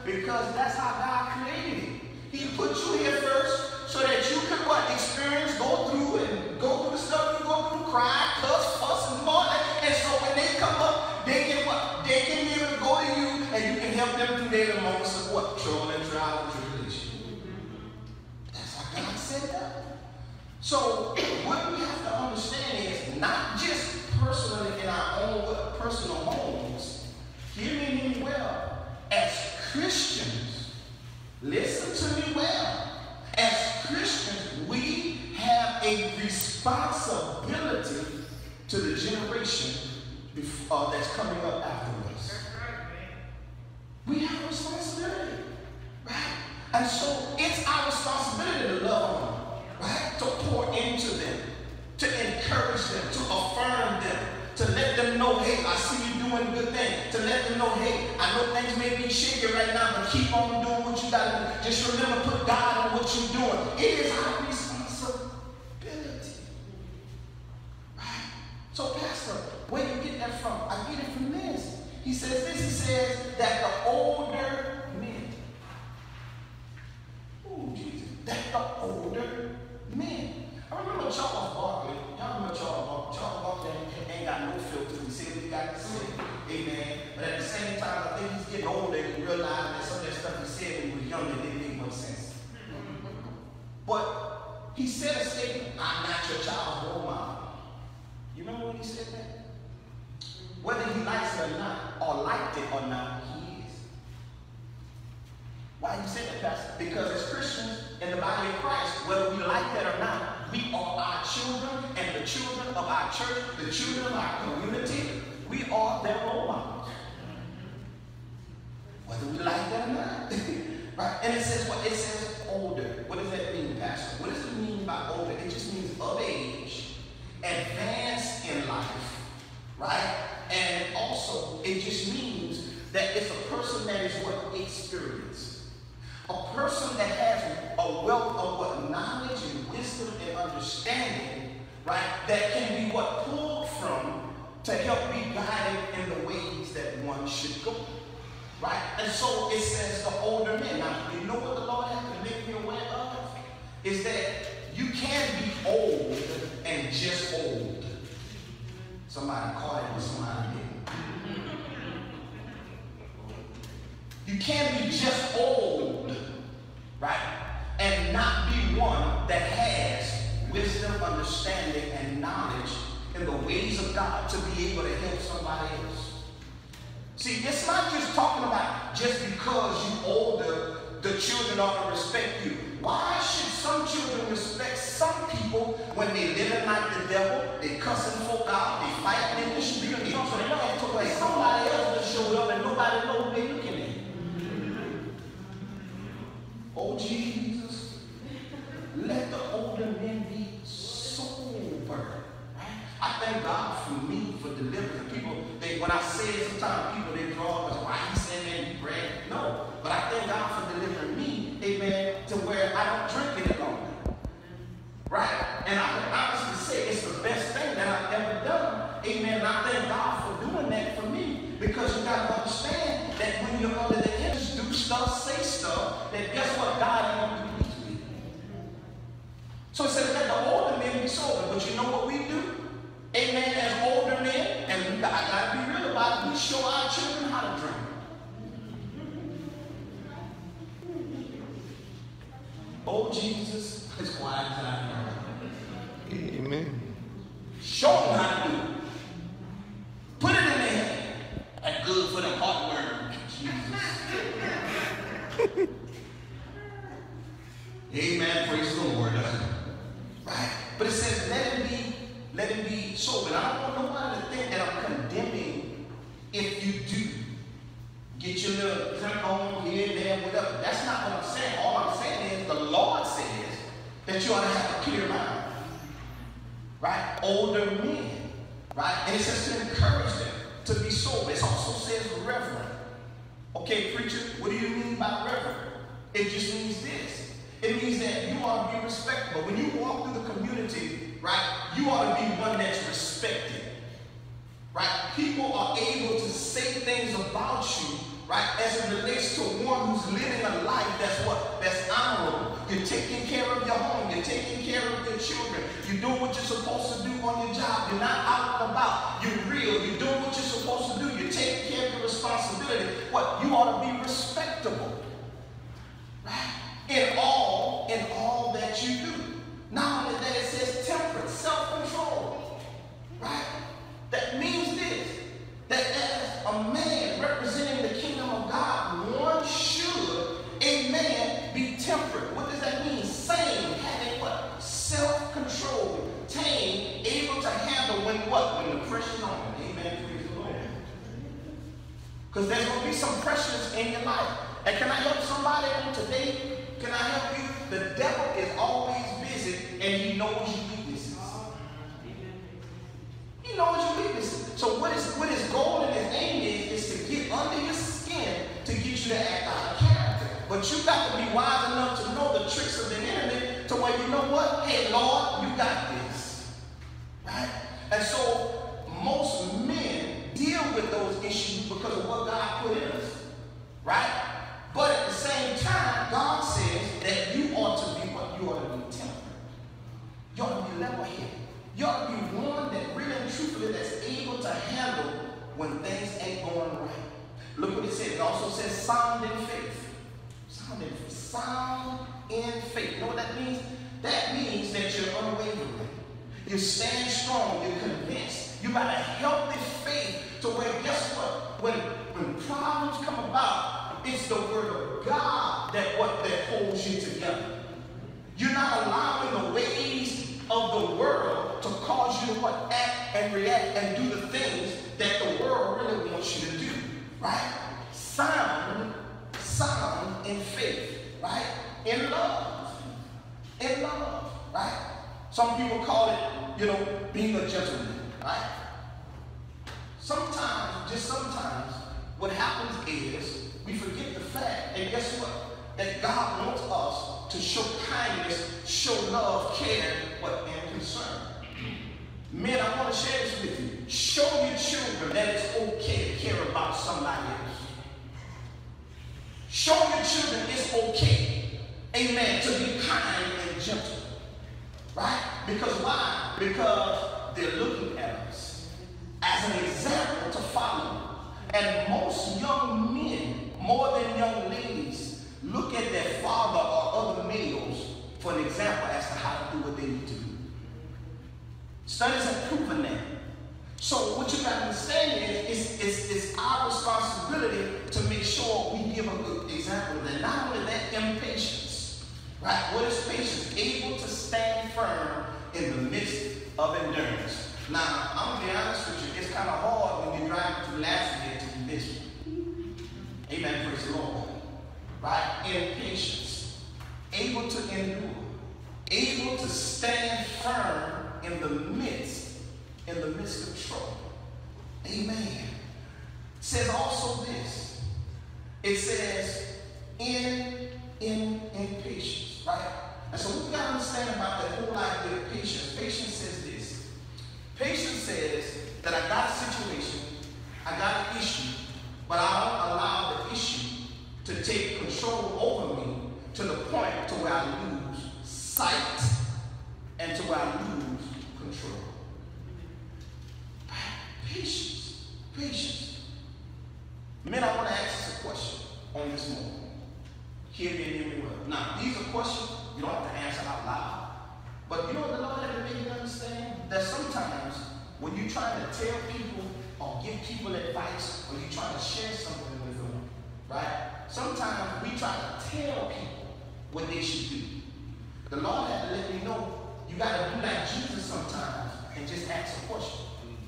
Because that's how God created it. He put you here first so that you could what? Experience, go through and go through the stuff you go through, cry, cuss, fuss, and all that. And so when they come up, they can what? They can be able to go to you and you can help them through their moments of what? Trouble and trial and tribulation. That's how God set it up. So what we have to understand is not just personally in our own what, personal homes. Hear me hear me well. As Christians, listen to me well. As Christians, we have a responsibility to the generation before, uh, that's coming up after us. We have a responsibility, right? And so it's our responsibility to love them, right? To pour into them, to encourage them, to affirm them, to let them know, hey, I see you doing good things. To let them know, hey, I know things may be shaky right now, but keep on doing what you got to do. Just remember, put God on what you're doing. It is our responsibility. Right? So, Pastor, where do you get that from? I get it from this. He says this, he says that the older men, oh, Jesus, that the older men. I remember Charles Barkley. Y'all remember Charles Barkley? Charles Barkley ain't, ain't got no filter. He said what he got to say. Amen. But at the same time, I think he's getting older and he realized that some of that stuff he said when he was younger didn't make much sense. But he said a statement, I'm not your child's role model. You remember when he said that? Whether he likes it or not, or liked it or not, he is. Why you say that, Pastor? Because as Christians in the body of Christ, whether we like that or not, we are our children and the children of our church, the children of our community, we are their role models. Whether we like that or not. Right? And it says what? It says older. What does that mean, Pastor? What does it mean by older? It just means of age, advanced in life, right? And also, it just means that it's a person that is what? Experienced. A person that has a wealth of what? Knowledge and wisdom and understanding, right? That can be what? Pulled from to help be guided in the ways that one should go. Right? And so it says the older men. Now, you know what the Lord has to make me aware of? Is that you can be old and just old. Somebody caught it and somebody didn't. You can't be just old, right? And not be one that has wisdom, understanding, and knowledge in the ways of God to be able to help somebody else. See, it's not just talking about just because you're older, the children ought to respect you. Why should some children respect some people when they living like the devil, they cussing folk out, they fighting in the street, they don't know to where somebody else just showed up and nobody knows what they're looking at. Oh, Jesus, let the older men be sober. I thank God for me, for delivering people. They, when I say it, sometimes people, they draw up, why he saying that, he bragging. No, but I thank God for delivering me, amen, to where I don't drink any longer. Right? And I can honestly say it's the best thing that I've ever done. Amen. And I thank God for doing that for me. Because you got to understand that when you're under the influence, do stuff, say stuff, that guess what? God ain't going to be pleased with. So it says that the older men be sober. But you know what we do? Amen, as older men, and we, I gotta be real about it, we show our children how to drink. Oh, Jesus, it's quiet time. Amen. Show them how to do it. Put it in their hand. That's good for them heartworm. Jesus. Amen, praise the Lord. Right? But it says, let it be Let it be sober. I don't want nobody to think that I'm condemning if you do get your little drink on here and there, whatever. That's not what I'm saying. All I'm saying is the Lord says that you ought to have a clear mind. Right? Older men. Right? And it says to encourage them to be sober. It also says reverent. Okay, preacher, what do you mean by reverent? It just means this. It means that you ought to be respectable. When you walk through the community, right, you ought to be one that's respected. Right? People are able to say things about you, right, as it relates to one one who's living a life that's what? That's honorable. You're taking care of your home. You're taking care of your children. You're doing what you're supposed to do on your job. You're not out and about. You're real. You're doing what you're supposed to do. You're taking care of your responsibility. What? You ought to be respectable. Right? In all, in all that you do. Not only that, it says temperance, self-control. Right? That means this. That as a man representing the kingdom of God, one should, a man, be temperate. What does that mean? Sane, having what? Self-control, tame, able to handle when what? When the pressure's on. Amen. Praise the Lord. Because there's going to be some pressures in your life. And can I help somebody on today? Can I help you? The devil is always busy and he knows your weaknesses. He knows your weaknesses. So what his, what his goal and his aim is, is to get under your skin to get you to act out of character. But you got to be wise enough to know the tricks of the enemy to where you know what? Hey, Lord, you got this. Right? And so most men deal with those issues because of what God put in us. Right? But at the same time, God says that you ought to be what? You ought to be temperate. You ought to be level-headed. You ought to be one that really and truthfully that's able to handle when things ain't going right. Look what it says. It also says sound in faith. Sound in faith. Sound in faith. You know what that means? That means that you're unwavering. You stand strong. You're convinced. You got a healthy faith to where, guess what? When, when problems come about, it's the word of God that what that holds you together. You're not allowing the ways of the world to cause you to what? Act and react and do the things that the world really wants you to do. Right? Sound, sound in faith. Right? In love. In love. Right? Some people call it, you know, being a gentleman. Right? Sometimes, just sometimes, what happens is we forget the fact, and guess what? That God wants us to show kindness, show love, care, what, and concern. Men, I want to share this with you. Show your children that it's okay to care about somebody else. Show your children it's okay, amen, to be kind and gentle. Right? Because why? Because they're looking at us as an example to follow. And most young men, more than young ladies, look at their father or other males for an example as to how to do what they need to do. Studies have proven that. So what you got to understand is it's, it's, it's our responsibility to make sure we give a good example of that. Not only that, impatience. Right? What is patience? Able to stand firm in the midst of endurance. Now, I'm going to be honest with you. It's kind of hard when you're driving through Lafayette to do this one. Amen. Praise the Lord. Right? Impatience. Able to endure. Able to stand firm in the midst, in the midst of trouble. Amen. It says also this. It says, in, in, in patience. Right? And so what we got to understand about that whole idea of patience. Patience says this. Patience says that I got a situation, I got an issue, but I don't allow the issue to take control over me to the point to where I lose sight and to where I lose control. Patience. Patience. Men, I want to ask us a question on this morning. Hear me and hear me well. Now, these are questions you don't have to answer out loud. But you know what the Lord had to make you understand? That sometimes when you're trying to tell people or give people advice or you're trying to share something with them, right? Sometimes we try to tell people what they should do. The Lord had to let me know you got to do like Jesus sometimes and just ask a question.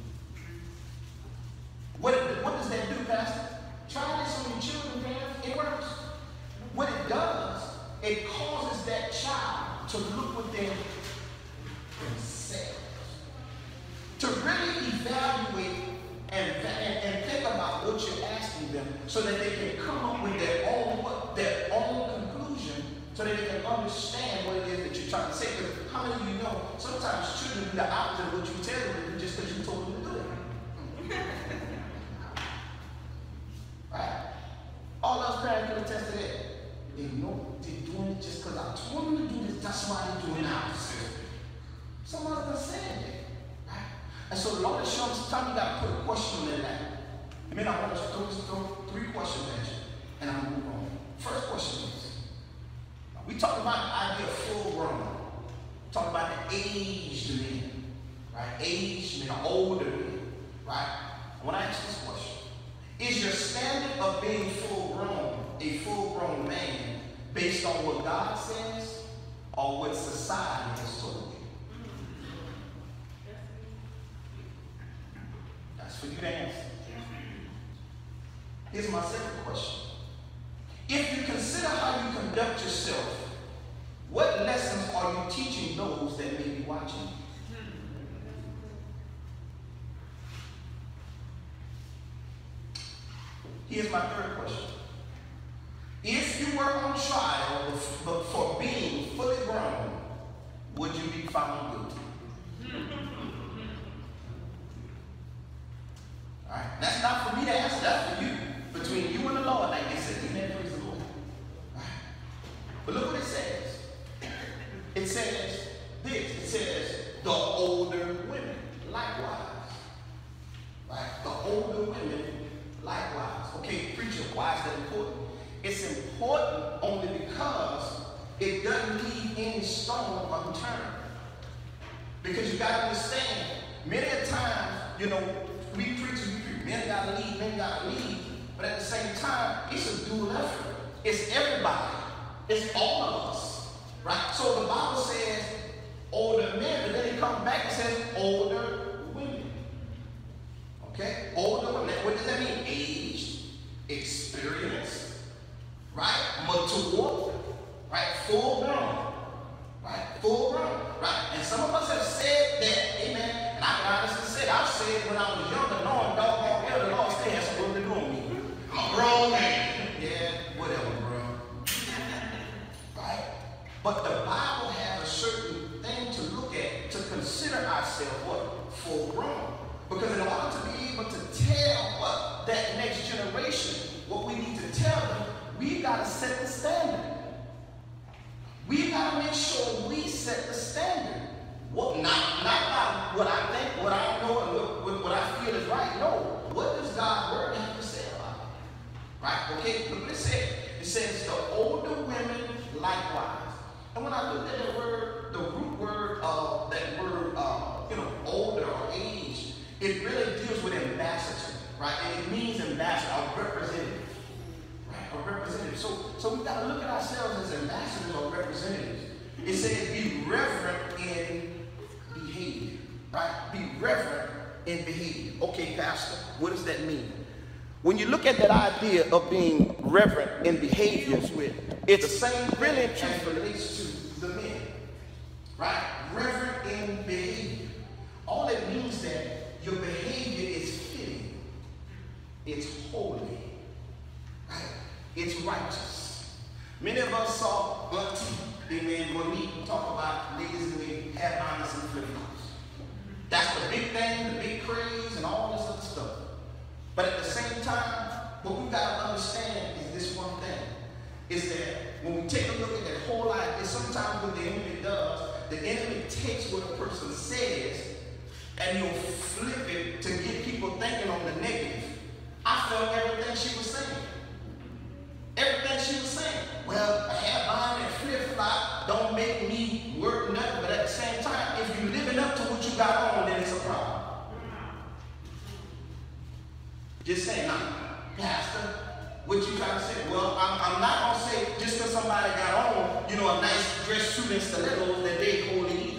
What, what does that do, Pastor? Try this on your children, parents. It works. What it does, it causes that child to look within themselves. To really evaluate and, and, and think about what you're asking them so that they can come up with their own, their own conclusion so that they can understand what it is that you're trying to say. Because how many of you know sometimes children do the opposite of what you tell them to do just because you told them to do it? Right? All else parents can attest to that. They know they're doing it just because I told them to do this. That's why they're doing it now. Somebody can say that. Right? And so the Lord is showing us sometimes you got to put a question in that. I mean, I want to throw, throw three questions at you, and I'm going to move on. First question is, we talked about the idea of full grown. Talk about the aged men, right? Aged men, older men, right? I want to ask this question. Is your standard of being full grown a full grown man based on what God says or what society has told you? That's for you to answer. Here's my second question. If you consider how you conduct yourself, what lessons are you teaching those that may be watching? Here's my third question. If you were on trial for being fully grown, would you be found guilty? All right? That's not for me to answer. That's for you. Between you and the Lord, like they said. Amen. Praise the Lord. All right? But look what it says. It says this. It says the older women likewise. Right? The older women likewise. Okay, preacher, why is that important? It's important only because it doesn't leave any stone unturned. Because you got to understand, many a times, you know, we preachers, we preach, men got to lead, men got to lead. But at the same time, it's a dual effort. It's everybody. It's all of us. Right? So the Bible says older men, but then it comes back and says older women. Okay? Older women. What does that mean? Aged, experienced, right? Mature, right? Full grown, right? Full grown, right? And some of us have said that, amen. And I can honestly say, I've said it when I was younger, knowing doggone well the Lord still has something to do with me. I'm a grown man. Yeah, whatever, bro. Right? But the Bible has a certain thing to look at to consider ourselves what? Full grown. Because in order to be able to tell what that next generation, what we need to tell them, we've got to set the standard. We've got to make sure we set the standard. What, not, not by what I think, what I know, and what, what, what I feel is right. No. What does God's word have to say about it? Right? Okay, look what it says. It says the older women likewise. And when I looked at the word, the root word of that word, uh, you know, older or age, it really deals with ambassador, right? And it means ambassador, or representative, right? Or representative. So, so we've got to look at ourselves as ambassadors or representatives. It says be reverent in behavior, right? Be reverent in behavior. Okay, Pastor, what does that mean? When you look at that idea of being reverent in behaviors, with it's the same really and truth relates to the men, right? Reverent in behavior. All it means that your behavior is fitting, it's holy, right? It's righteous. Many of us saw Auntie, amen, Monique talk about ladies and men have bonnets and flip-flops. That's the big thing, the big craze, and all this other stuff. But at the same time, what we've got to understand is this one thing, is that when we take a look at that whole idea, sometimes what the enemy does, the enemy takes what a person says and he'll flip it to get people thinking on the negative. I felt everything she was saying. Everything she was saying. Well, a hair bond and flip-flop don't make me work nothing, but at the same time, if you're living up to what you got on, then it's a problem. Just saying, now, Pastor, what you trying to say? Well, I'm, I'm not going to say just because somebody got on, you know, a nice dress suit and stilettos that they holy either.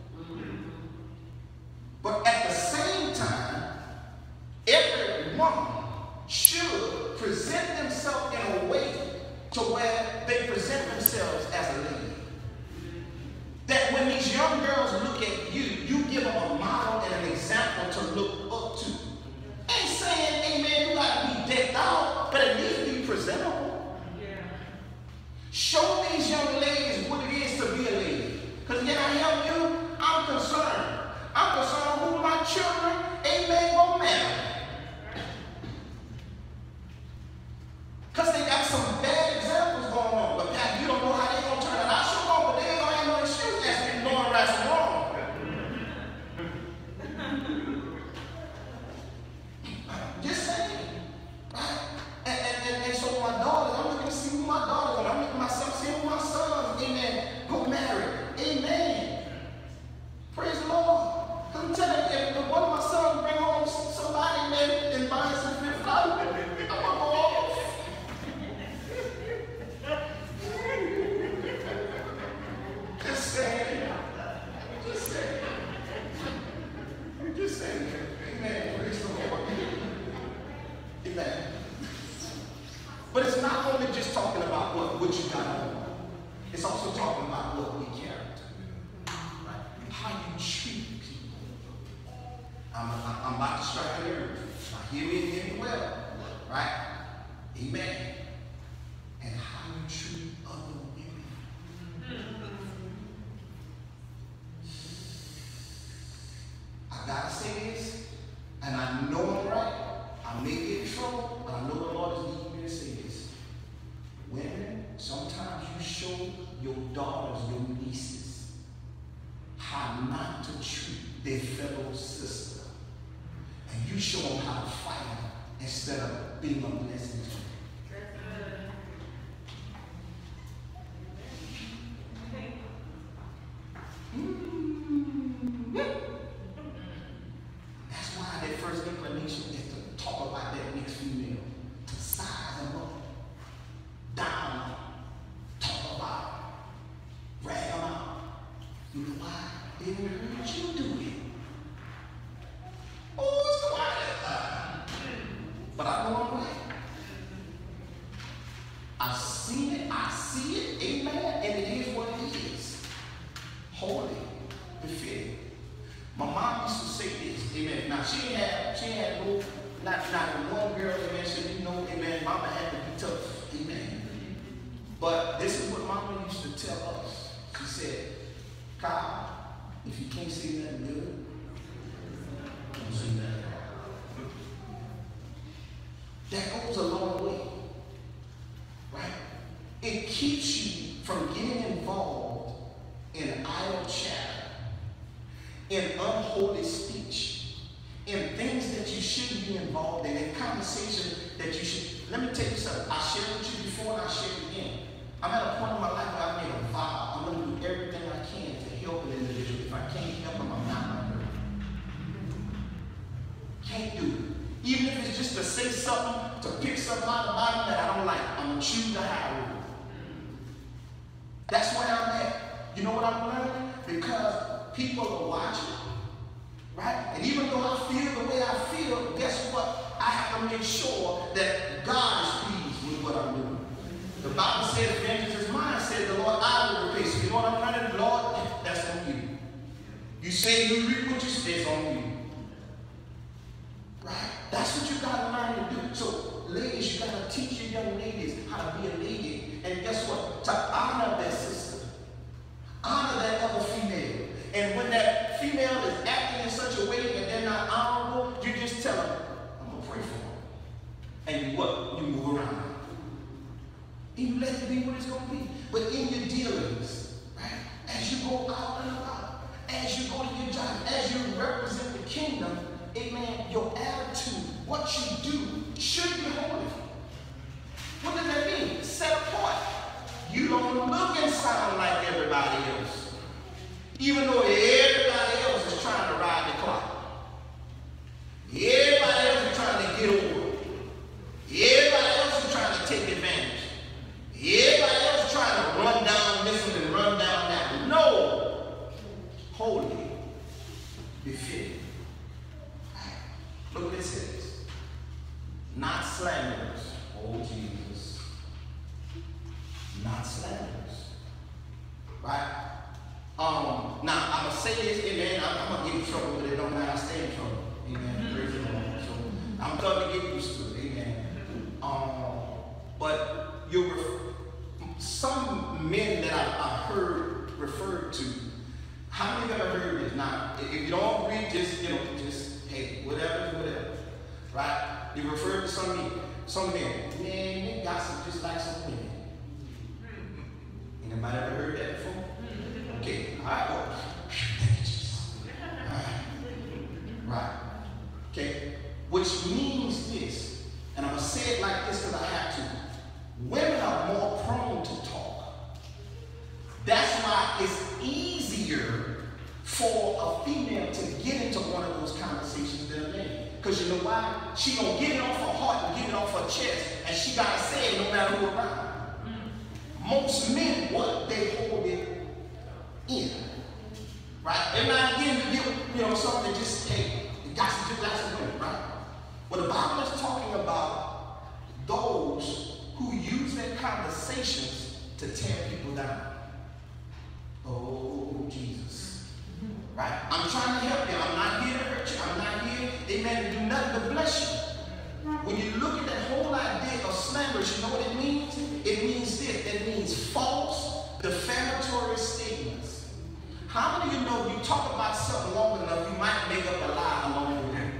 But at the same time, every woman should present themselves in a way to where they present themselves as a lady. That when these young girls look at you, you give them a model and an example to look up to. Ain't saying, amen, you got to be decked out, but at least be presentable. Yeah. Show these young ladies what it is to be a lady. Because can I help you? I'm concerned. I'm concerned who my children, amen, gonna marry. Because they got some But it's not only just talking about what, what you got on. It's also talking about what your character. Right? How you treat people. I'm, I'm, I'm about to strike a nerve. Now hear me and hear me well. Right? Amen. And how you treat other women. I gotta say this, and I know I'm right. I may get in trouble, but I know the Lord is leading me to say this. Women, sometimes you show your daughters, your nieces, how not to treat their fellow sister. And you show them how to fight them instead of being a blessing to them. Mm-hmm. That's why their first inclination is to talk about that next female, to size them up, down them, talk about them, rag them out. You know why? They didn't heard you do it. Oh, it's quiet. But I know I'm right. I've seen it, I see it, amen, and it is what it is. Holy, befitting. My mom used to say this, amen. Now she ain't had, she ain't had no, not, not one girl, amen, so you know, amen, mama had to be tough, amen. But this is what mama used to tell us. She said, Kyle, if you can't say nothing good, don't say nothing. That goes a long way, right? It keeps you from getting involved in idle chatter, in unholy speech, in things that you shouldn't be involved in, in conversation that you should. Let me tell you something. I shared with you before and I shared it again. I'm at a point in my life where I made a vow. I'm going to do everything I can to help an individual. If I can't help them, I'm not going to hurt them. Can't do it. Even if it's just to say something, to pick something out of the Bible that I don't like, I'm going to choose the high road. That's where I'm at. You know what I'm learning? Because people are watching, right? And even though I feel the way I feel, guess what? I have to make sure that God is pleased with what I'm doing. The Bible says, vengeance is mine, said the Lord, I will repay. So you know what I'm learning? Lord, that's on you. You say you reap what you say, it's on you. Right? That's what you got to learn to do. So, ladies, you got to teach your young ladies how to be a lady. And guess what? To honor their sister. Honor that other female. And when that female is acting in such a way and they're not honorable, you just tell them, I'm going to pray for them. And you what? You move around. And you let it be what it's going to be. But in your dealings, right? As you go out and about, as you go to your job, as you represent the kingdom, amen, your attitude, what you do, should be holy. What does that mean? Set apart. You don't look and sound like everybody else. Even though everybody else is trying to ride the clock. Everybody else is trying to get over. Everybody else is trying to take advantage. Everybody else is trying to run down this one and run down that one. No. Holy. Befitting. Look what it says. Not slanderers. Oh, Jesus. Not slanderers. Right? Um, now, I'm going to say this, amen. I'm, I'm going to get in trouble, but it don't matter. I stay in trouble. Amen. Praise the Lord. So, I'm going to get used to it. Amen. Um, but you some men that I, I heard referred to, how many of you ever heard this? Now, if you don't agree, just, you know, just, hey, whatever, whatever. Right? You refer to some men. Some men. Man, they gossip just like some women. Anybody ever heard that before? Okay, all right, well, thank you, Jesus. All right. Right. Okay, which means this, and I'm going to say it like this because I have to. Women are more prone to talk. That's why it's easier for a female to get into one of those conversations than a man. Because you know why? She going to get it off her heart and get it off her chest, and she got to say it no matter who around. Most men, what? They hold it in. Right? Every now and again, you get, you know, something that just, hey, it got to just like some women, right? Well, the Bible is talking about those who temptations to tear people down. Oh, Jesus. Right? I'm trying to help you. I'm not here to hurt you. I'm not here, amen, to do nothing to bless you. When you look at that whole idea of slanders, you know what it means? It means this. It means false, defamatory statements. How many of you know if you talk about something long enough, you might make up a lie along the way?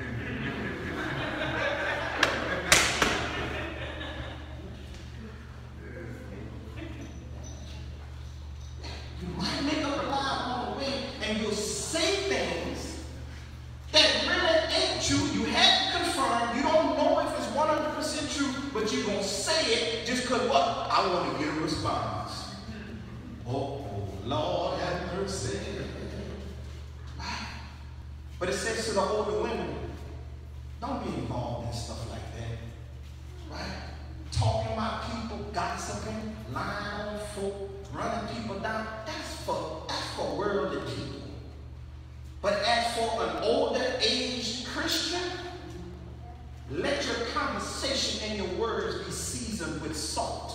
You might make up a lie along the way, and you'll say things that really ain't true. You haven't confirmed. You don't know if it's one hundred percent true, but you're going to say it just because what? I want to get a response. Oh, Lord have mercy. Right? But it says to the older women, don't be involved in stuff like that. Right? Talking about people, gossiping, lying on folk, running people down. That's for, that's for worldly people. But as for an older aged Christian, let your conversation and your words be seasoned with salt.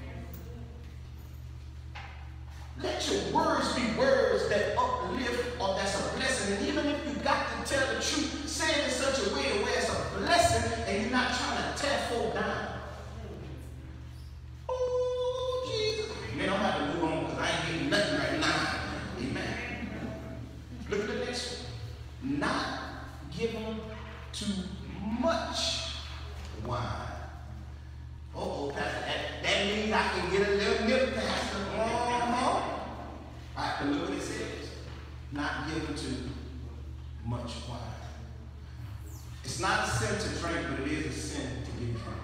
Let your words be words that uplift or that's a blessing. And even if you got to tell the truth, say it in such a way where it's a blessing and you're not trying to tear folk down. Oh, Jesus. Man, I'm about to move on because I ain't getting nothing right now. Amen. Look at the next one. Not giving too much wine. Uh-oh, Pastor, that, that means I can get a little nip, Pastor. Uh-huh. All right, but look what it says. Not giving too much wine. It's not a sin to drink, but it is a sin to get drunk.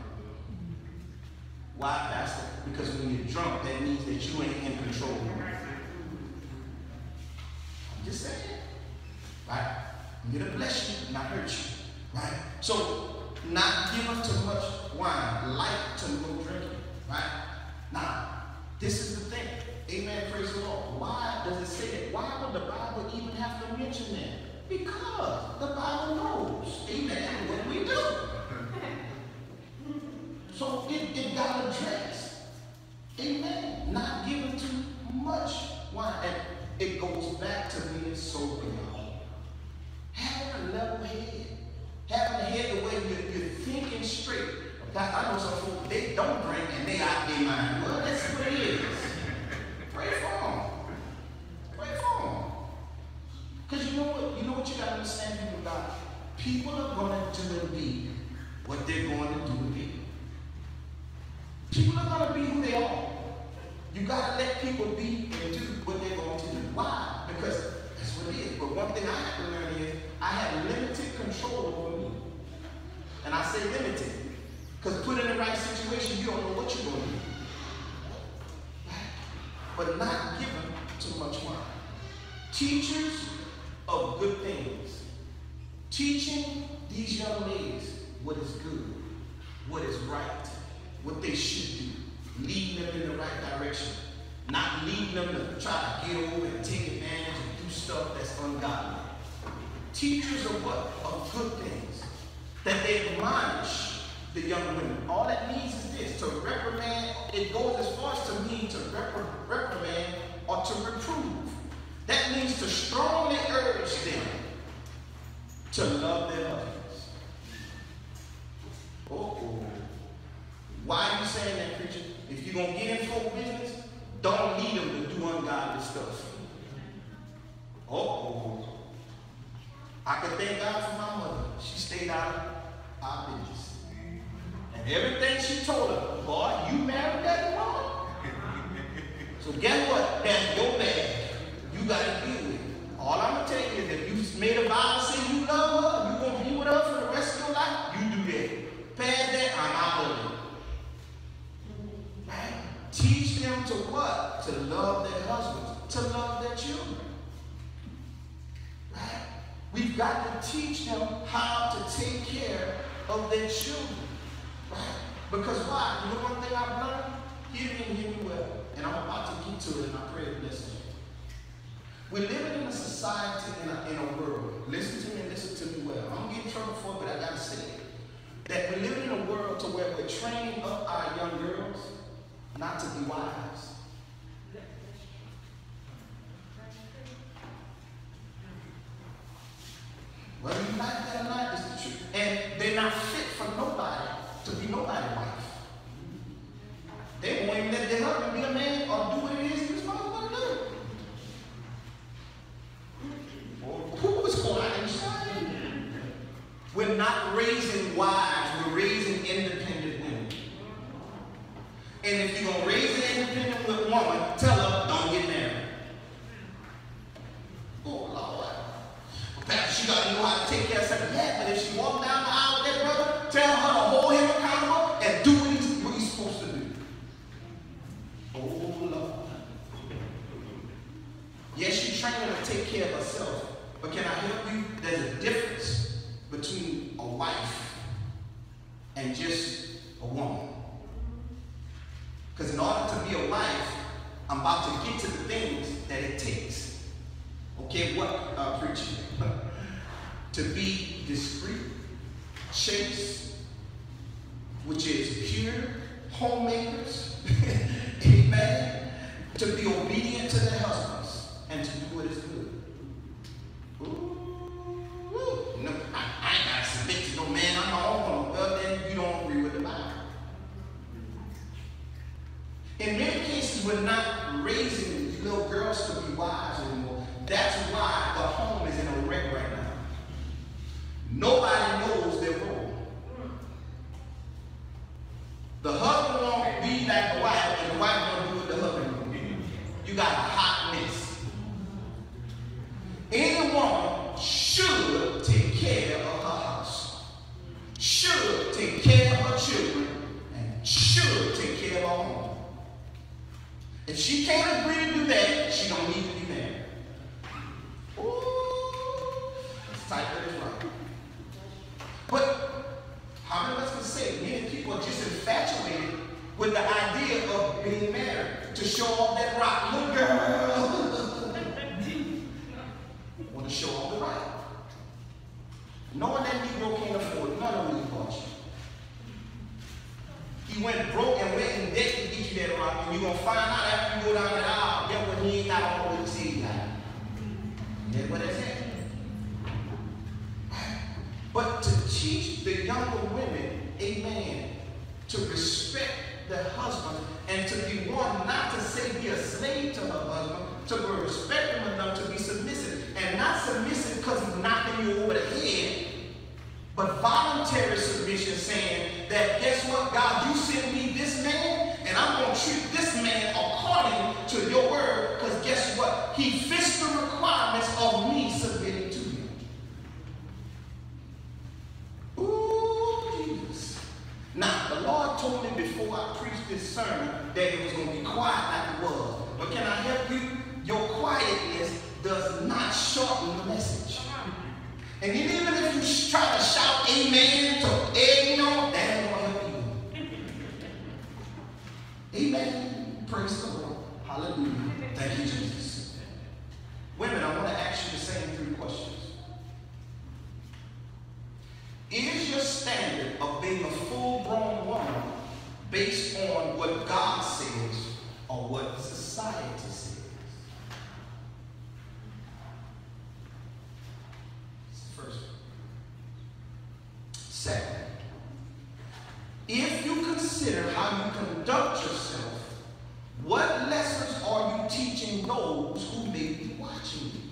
Why, Pastor? Because when you're drunk, that means that you ain't in control. I'm just saying. Right? I'm here to bless you, not hurt you. Right? So, not giving too much wine, like to no drinking. Right? Now, this is the thing. Amen. Praise the Lord. Why does it say that? Why would the Bible even have to mention that? Because the Bible knows. Amen. What we do. So it, it got addressed. Amen. Not giving too much wine. And it goes back to being sober, y'all. Having a level head. Having a head the way you're, you're thinking straight. I know some folks, they don't drink and they out their mind. Well, that's what it is. Pray for them. Pray for them. Because you know what? You know what you got to understand, people of God? People are going to do and be what they're going to do and be. People are going to be who they are. You got to let people be and do what they're going to do. Why? Because that's what it is. But one thing I have to learn is I have limited control over me. And I say limited. Because put in the right situation, you don't know what you're going to do. But not giving too much wine. Teachers of good things. Teaching these young ladies what is good, what is right, what they should do. Leading them in the right direction. Not leading them to try to get over and take advantage and do stuff that's ungodly. Teachers of what? Of good things. That they admonish the young women. All that means is this, to reprimand. It goes as far as to mean to repr reprimand or to reprove. That means to strongly urge them to love their husbands. Uh-oh. Why are you saying that, preacher? If you're going to get in folk business, don't lead them to do ungodly stuff. Uh-oh. I can thank God for my mother. She stayed out of our business. And everything she told her, boy, you married that woman? So guess what? That's your bag. You got to deal with it. All I'm going to tell you is if you made a vow and say you love her, you're going to be with her for the rest of your life, you do that. Past that, I'm out of it. Right? Teach them to what? To love their husbands. To love their children. Right? We've got to teach them how to take care of their children. Right? Because why? You know one thing I've learned? Hear me and hear me well. And I'm about to get to it and I pray to bless you. We're living in a society, in a, in a world. Listen to me and listen to me well. I'm getting in trouble for it, but I got to say it. That we're living in a world to where we're training up our young girls not to be wives. Whether you like that or not is the truth. And they're not fit for nobody to be nobody's wife. They won't even let their husband be a man or do what it is he's supposed to do. Who is quiet inside? We're not raising wives, we're raising independent women. And if you're going to raise an independent woman, tell her, don't get married. Oh, Lord. Perhaps she got to know how to take care of something. Yeah, but if she walk down the aisle with that brother, tell her to hold him accountable and do what he's, what he's supposed to do. Oh, Lord. Yes, she's training her to take care of herself. But can I help you? There's a difference between a wife and just a woman. Because in order to be a wife, I'm about to get to the things that it takes. Okay, what, uh, preaching? To be discreet, chaste, which is pure, homemakers, amen, to be obedient to their husbands, and to do what is good. Ooh, no, I, I ain't got to submit to no man, I'm my own. Well, then you don't agree with the Bible. In many cases, we're not raising these little girls to be wives anymore. That's why the home is in a wreck right now. Nobody knows their role. The husband won't be like the wife, and the wife won't do what the husband won't do. You got a hot mess. Any woman should take care of her house, should take care of her children, and should take care of her home. If she can't agree to do that, she don't need to be married. Ooh, it's tight, that is right. But how many of us can say many people are just infatuated with the idea of being married to show off that rock? Little girl want to show off the rock. Knowing that Negro can't afford none of what he bought you. He went broke and went in debt to get you that rock, and you're going to find out after you go down that aisle, get what he ain't got all what he said he got. That's what that's it. But to teach the younger women, amen, to respect their husband and to be one, not to say be a slave to her husband, to respect him enough to be submissive. And not submissive because he's knocking you over the head, but voluntary submission, saying that, guess what, God, you sent me this man, and I'm going to treat this man according to your word, because guess what? He fits the requirements of me submitting to him. Ooh, Jesus. Now, the Lord told me before I preached this sermon that it was going to be quiet like it was. But can I help you? Your quietness does not shorten the message. And even if you try to shout amen to egg on, that ain't going to help you. Amen. Praise the Lord. Hallelujah. Thank you, Jesus. Women, I want to ask you the same three questions. Is your standard of being a full-grown woman based on what God says or what society says? Second, if you consider how you conduct yourself, what lessons are you teaching those who may be watching you?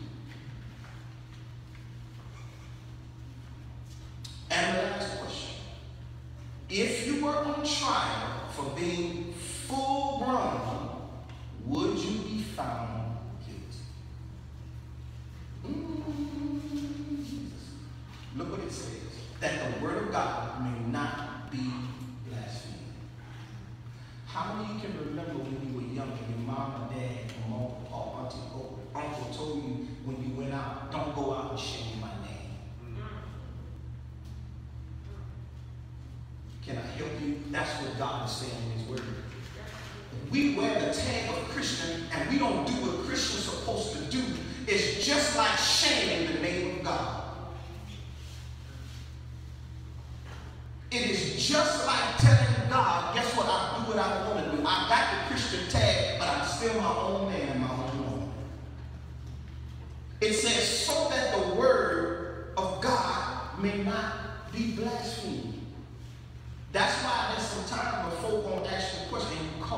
And the last question, if you were on trial for being full grown, would you be found guilty? Mm-hmm. Look what it says. That the word of God may not be blasphemed. How many of you can remember when you were young and your mom or dad or mom or auntie or uncle told you when you went out, don't go out and shame my name? Can I help you? That's what God is saying in his word. If we wear the tag of Christian and we don't do what Christians are supposed to do, it's just like shaming the name of God. It is just like telling God, guess what, I do what I want to do. I got the Christian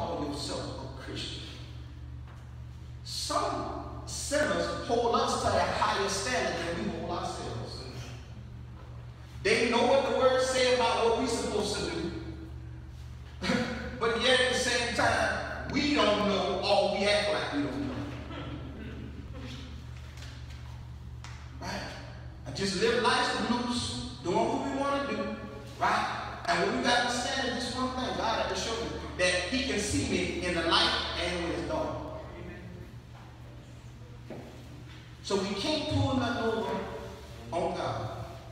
call yourself a Christian. Some sinners hold us to a higher standard than we hold ourselves. They know what the word says about what we're supposed to do. But yet at the same time, we don't know, or we act like we don't know. Right? And just live life loose, doing what we want to do. Right? And what we got to understand is this one thing. God had to show me that he can see me in the light and when it's dark. So we can't pull nothing over on God.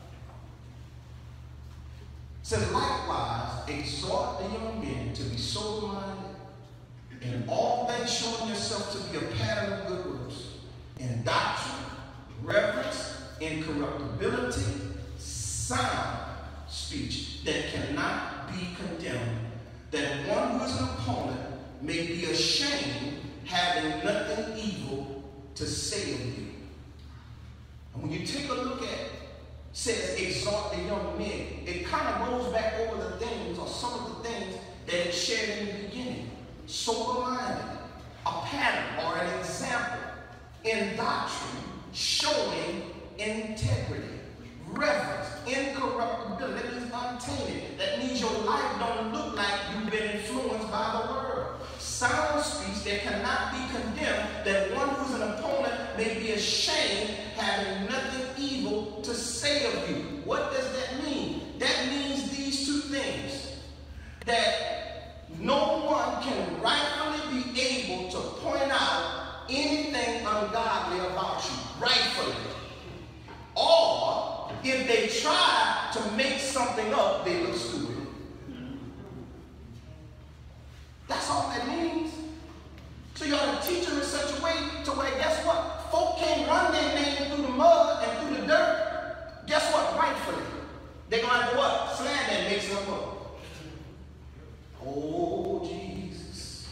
It says, likewise, exhort the young men to be sober-minded, in all things showing yourself to be a pattern of good works, in doctrine, reverence, incorruptibility, sound speech that cannot be condemned, that one who is an opponent may be ashamed, having nothing evil to say of you. And when you take a look at it, says exhort the young men, it kind of goes back over the things or some of the things that it shared in the beginning. Sober-minded, a pattern or an example in doctrine, showing integrity, reverence, incorruptibility. That means untainted. That means your life don't look like you've been influenced by the world. Sound speech that cannot be condemned, that one who's an opponent may be ashamed, having nothing evil to say of you. What does that mean? That means these two things. That no one can rightfully be able to point out anything ungodly about you, rightfully. Or, if they try to make something up, they look stupid. That's all that means. So you ought to teach them in such a way to where, guess what? Folk can't run their name through the mud and through the dirt. Guess what? Rightfully. They're going to have to what? Slander and make something up. Oh, Jesus.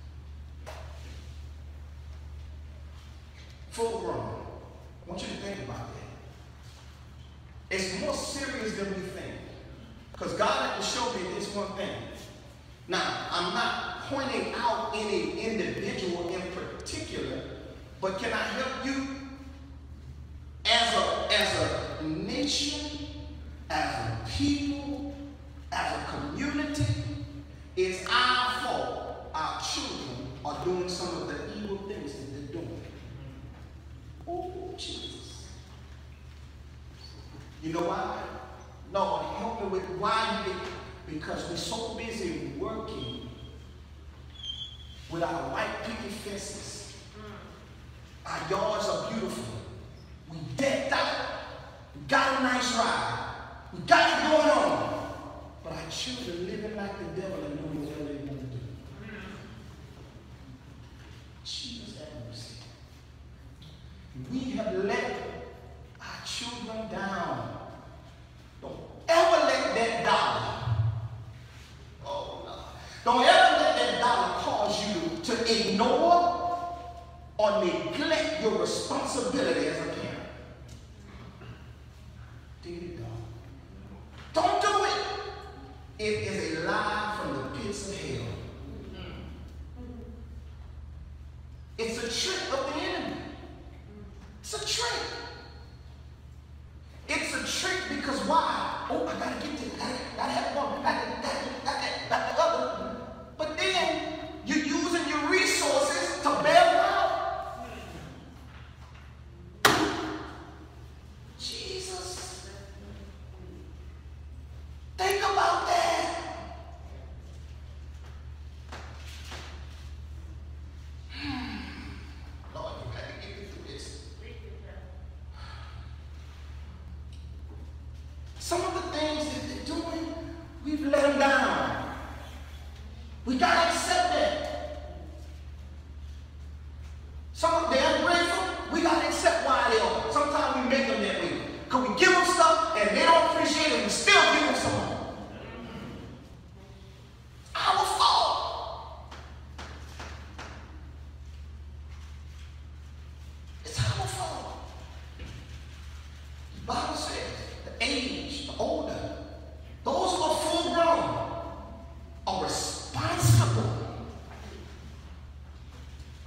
Full grown. I want you to think about that. It's more serious than we think. Because God had to show me this one thing. Now, I'm not pointing out any individual in particular, but can I help you? As a, as a nation, as a people, as a community, it's our fault our children are doing some of the evil things that they're doing. Oh, Jesus. You know why? Lord, help me with why you did. Because we're so busy working with our white picket fences. Our yards are beautiful. We decked out. We got a nice ride. We got it going on. But our children living like the devil and doing whatever they want to do. Jesus have mercy. We have let our children down. Don't ever let that dollar. Don't ever let that dollar cause you to ignore or neglect your responsibility as a parent. Dear God. Don't do it. It is a lie from the pits of hell. It's a trick of the enemy. It's a trick. It's a trick because why? Oh, I gotta get this. I gotta, gotta have one. I gotta, gotta, gotta, gotta, the other. But then you're using your resources to bail them out. Jesus. Think about that.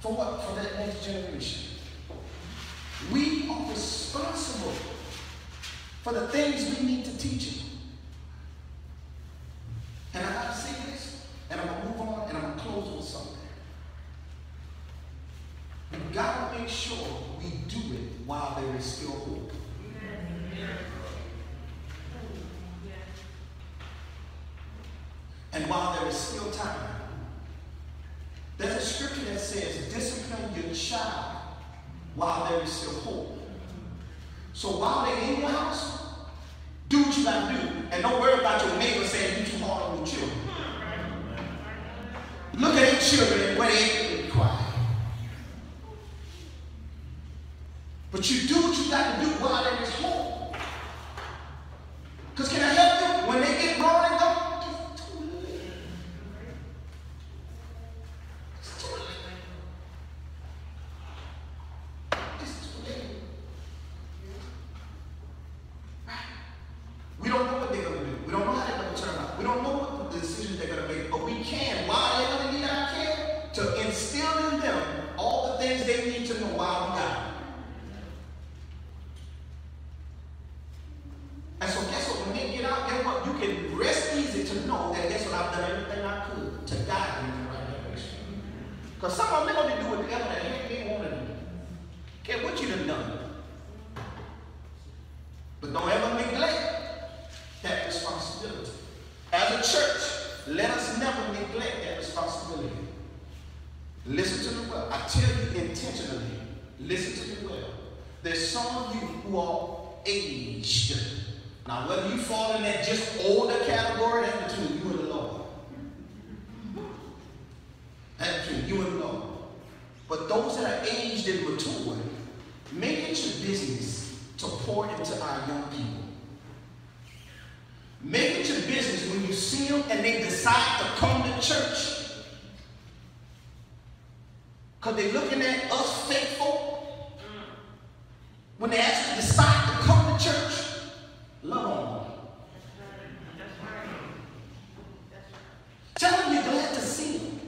For what? For that next generation. We are responsible for the things we need to teach them. And I gotta say this, and I'm gonna move on, and I'm gonna close with something. We gotta make sure we do it while there is still hope. And while there is still time. There's a scripture that says, discipline your child while there is still hope. So while they're in your house, do what you gotta do. And don't worry about your neighbor saying you too hard on your children. Look at their children and where they cry. But you do what you gotta do while there is hope. Because can I help you? When they get grown and go, it's too late. It's too late. It's too late. Right? We don't know what they're going to do. We don't know how they're going to turn out. We don't know what the decisions they're going to make. But we can, while they're going to need our care, to instill in them all the things they need to know while we got them. And so guess what? When they get out, guess what? You can rest easy to know that guess what? I've done everything I could to guide them in the right direction. Because some of them, they're going to do whatever the heck they want to do. Care what you done done. But don't ever neglect that responsibility. As a church, let us never neglect that responsibility. Listen to me well. I tell you intentionally, listen to me well. There's some of you who are aged. Now, whether you fall in that just older category, that's between you and the Lord. That's between you and the Lord. But those that are aged and matured, make it your business to pour into our young people. Make it your business when you see them and they decide to come to church. Because they're looking at us faithful. When they actually decide to come to church, love on them. Tell them you're glad to see them.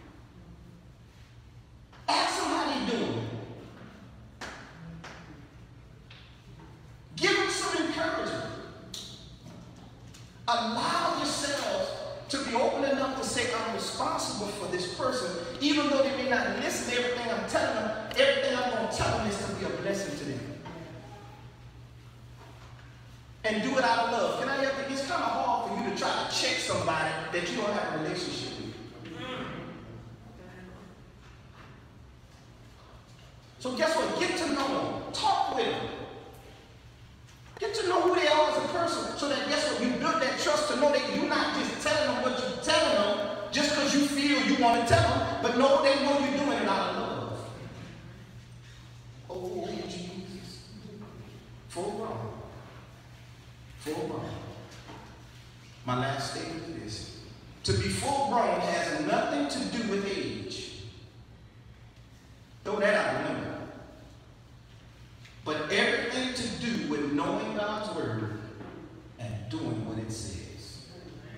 Ask them how they're doing. Give them some encouragement. Allow yourselves to be open enough to say, I'm responsible for this person, even though they may not listen to everything I'm telling them. Everything I'm going to tell them is to be a blessing to them. And do it out of love. Can I help you? It's kind of hard for you to try to check somebody that you don't have a relationship with. So guess what? Get to know them. Talk with them. Get to know who they are as a person. So that guess what? You build that trust to know that you're not just telling them what you're telling them just because you feel you want to tell them, but know they know you're doing it out of love. Oh, Jesus. Full grown. Full grown. My last statement is this. To be full grown has nothing to do with age. Throw that out, remember. But everything to do with knowing God's word and doing what it says.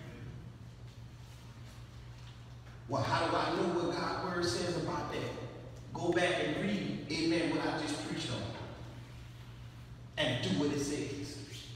Well, how do I know what God's word says about that? Go back and read, amen, what I just preached on. And do what it says.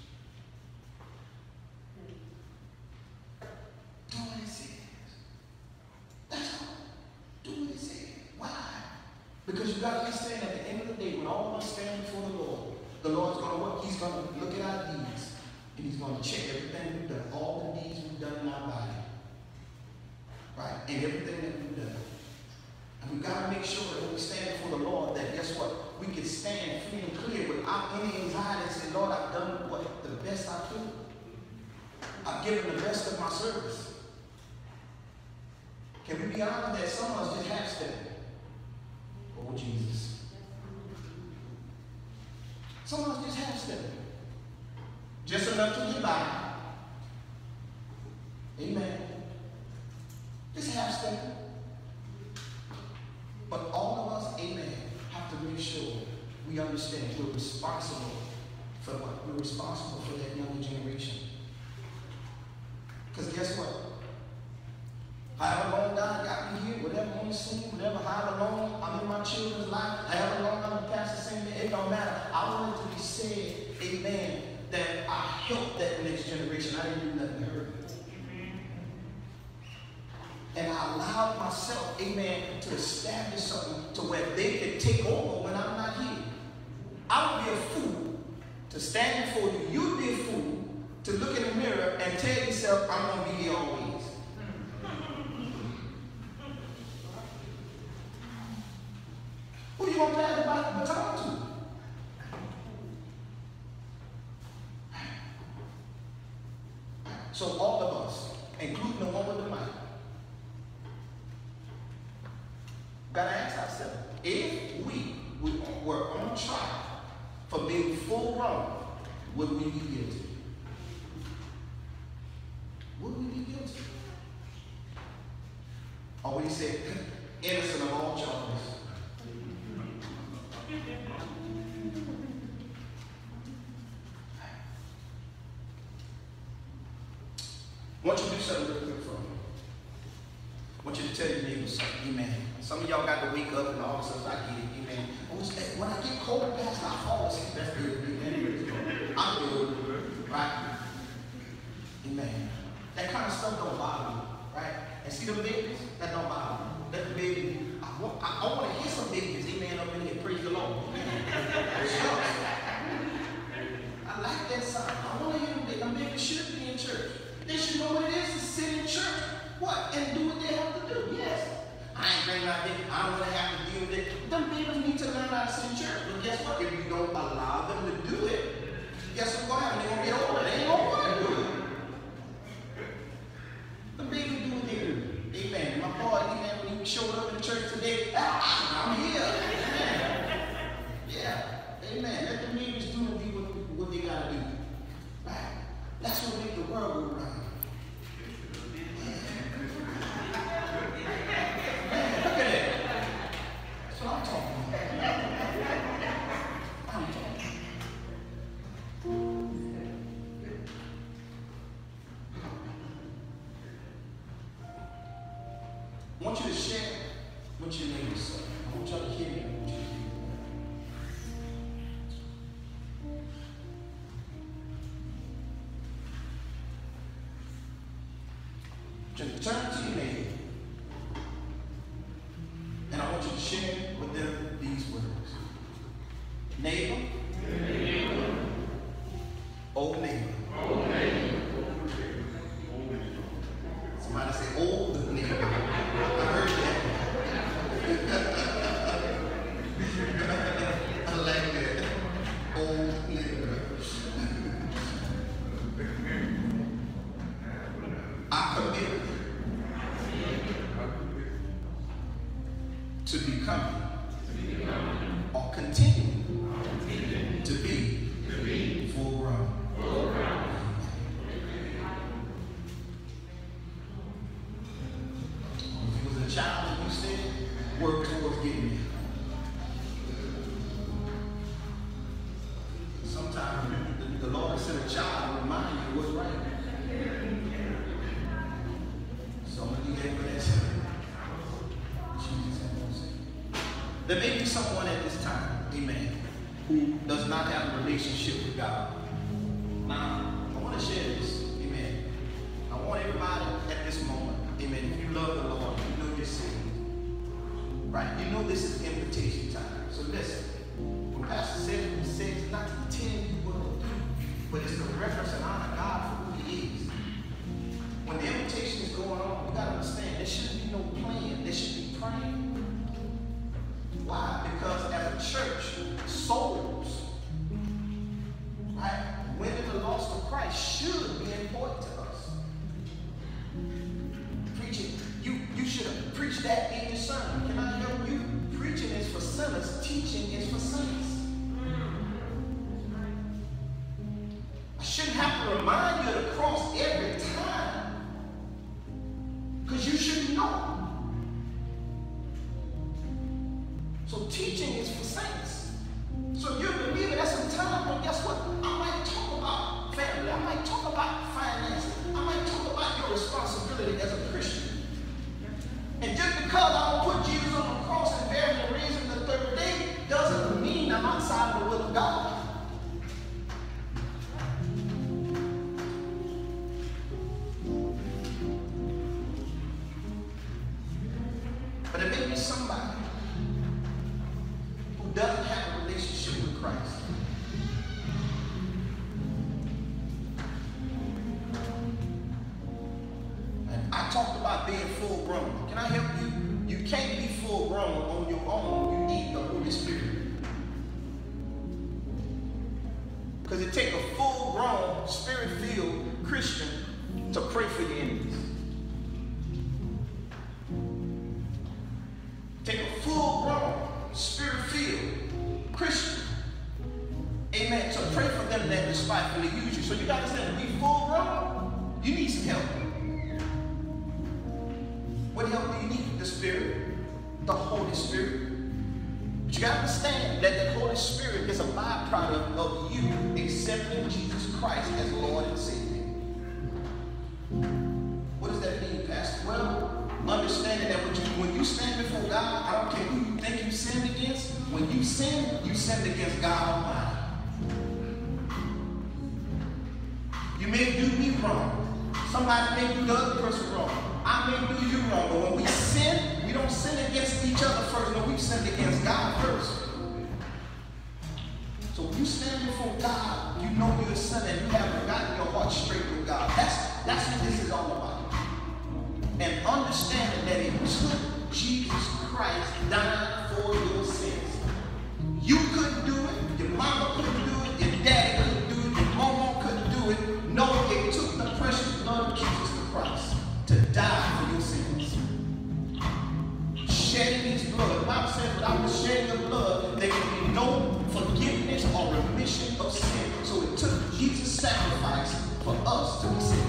Do what it says. That's all. Do what it says. Why? Because you got to understand at the end of the day, when all of us stand before the Lord, the Lord's going to what? He's going to look at our deeds, and he's going to check everything we've done, all the deeds we've done in our body. Right? And everything that we've done. And we've got to make sure that when we stand before the Lord, that guess what? We can stand free and clear without any anxiety and say, Lord, I've done what? The best I could. I've given the best of my service. Can we be honest that some of us just have stepped? Oh, Jesus. Some of us just have stepped. Just enough to get by. Amen. Just half stepping. But all of us, amen, have to make sure we understand we're responsible for what? We're responsible for that younger generation. Because guess what? However long God got me here, whatever on the scene, whatever, however long I'm in my my children's life, however long I'm a pastor saying that, it don't matter. I want it to be said, amen, that I helped that next generation. I didn't do nothing to hurt them. And I allowed myself, amen, to establish something to where they could take over when I'm not here. I would be a fool to stand before you. You'd be a fool to look in the mirror and tell yourself, I'm going to be here always. Who you going to pass the baton to? So all of us, including the one with the mic, got to ask ourselves, if we were on trial for being full grown, would we be guilty? Would we be guilty? Or would he say, innocent of all charges? I want you to do something real quick for me. I want you to tell your neighbors something. Amen. Some of y'all got to wake up and all of a sudden I get it. Amen. When I get cold, Pastor, I fall asleep. That's good. Amen. I'm good. Right? Amen. That kind of stuff don't bother me. Right? And see the babies? That don't bother me. Let the baby, I want, I, I want to hear some babies, amen, up in here. Praise the Lord. I like that sound. I want to hear them babies. Them babies should be in church. They should know what it is to sit in church. What? And do what they have to do. Yes. I ain't bringing my baby. I don't want to have to deal with it. Them babies need to learn how to sit in church. But guess what? If you don't allow them to do it, guess what's going to happen? They're going to get older. They ain't going to want to do it. The babies do what they do. Amen. My boy, amen, when he showed up in the church today, ah, I'm here. Amen. Yeah. Amen. Let the babies do what they, what they got to do. Right? That's what makes the world go round. I want you to share what your neighbors say. I want y'all to hear me. I want you to hear me. Just turn to your neighbor. And I want you to share with them these words. Neighbor. Neighbor. Old neighbor. Old neighbor. Somebody say old neighbor. I heard that. I like that. Old neighbor. I commit to become or continue to be full grown. If you was a child and you said, work towards getting there. Sometimes the, the Lord sent a child to remind you what's right. Some of you ain't for that. Jesus had no say. There may be someone at this time, amen, who does not have a relationship with God. Now, I want to share this, amen. I want everybody at this moment, amen, if you love the Lord, you know you're saved, right? You know this is invitation time. So listen, when Pastor says what he says, it's not to tell you what to do, but it's to reference and honor God for who he is. When the invitation is going on, you got to understand, there shouldn't be no plan, there should be praying. Why? Because as a church, souls, right, winning the lost of Christ should be important to us. Preaching, you, you should have preached that in your sermon. Can I help you? Preaching is for sinners, teaching is for saints. I shouldn't have to remind you of the cross every time, because you should know. So teaching is for saints. So you're a believer, that's some time, but guess what? I might talk about family. I might talk about finances. I might talk about your responsibility as a Christian. And just because I don't put Jesus on the cross and bear the reason to who doesn't have a relationship with Christ. And I talked about being full grown. Can I help you? You can't be full grown on your own. You need the Holy Spirit. Because it takes a full grown, spirit-filled Christian to pray for your enemies. Take a full-grown, spirit-filled Christian, amen, to pray for them that despitefully use you. So you got to understand, to be full-grown, you need some help. What help do you need? The Spirit, the Holy Spirit. But you got to understand that the Holy Spirit is a byproduct of you accepting Jesus Christ as Lord and Savior. What does that mean, Pastor? Well, understanding that when you, when you stand before God, I don't care who you think you sinned against, when you sin, you sinned against God Almighty. You may do me wrong. Somebody may do the other person wrong. I may do you wrong. But when we sin, we don't sin against each other first. No, we've sinned against God first. So when you stand before God, you know you're a sinner and you haven't gotten your heart straight with God. That's, that's what this is all about. And understanding that it took Jesus Christ dying for your sins. You couldn't do it, your mama couldn't do it, your daddy couldn't do it, your mama couldn't do it. No, it took the precious blood of Jesus Christ to die for your sins. Shedding his blood. The Bible says without the shedding of blood, there can be no forgiveness or remission of sin. So it took Jesus' sacrifice for us to be saved.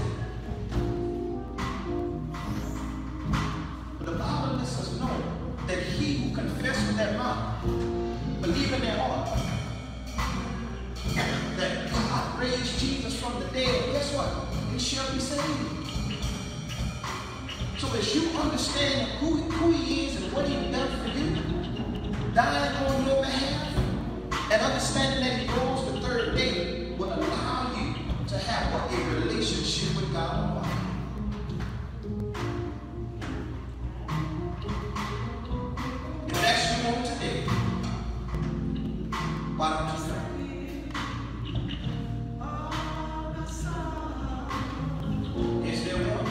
The Bible lets us know that he who confesses with their mouth, believe in their heart, that God raised Jesus from the dead, guess what? They shall be saved. So as you understand who, who he is and what he done for you, dying on your behalf, and understanding that he rose the third day will allow you to have what, a relationship with God Almighty. Today, why don't you pray? Is there one?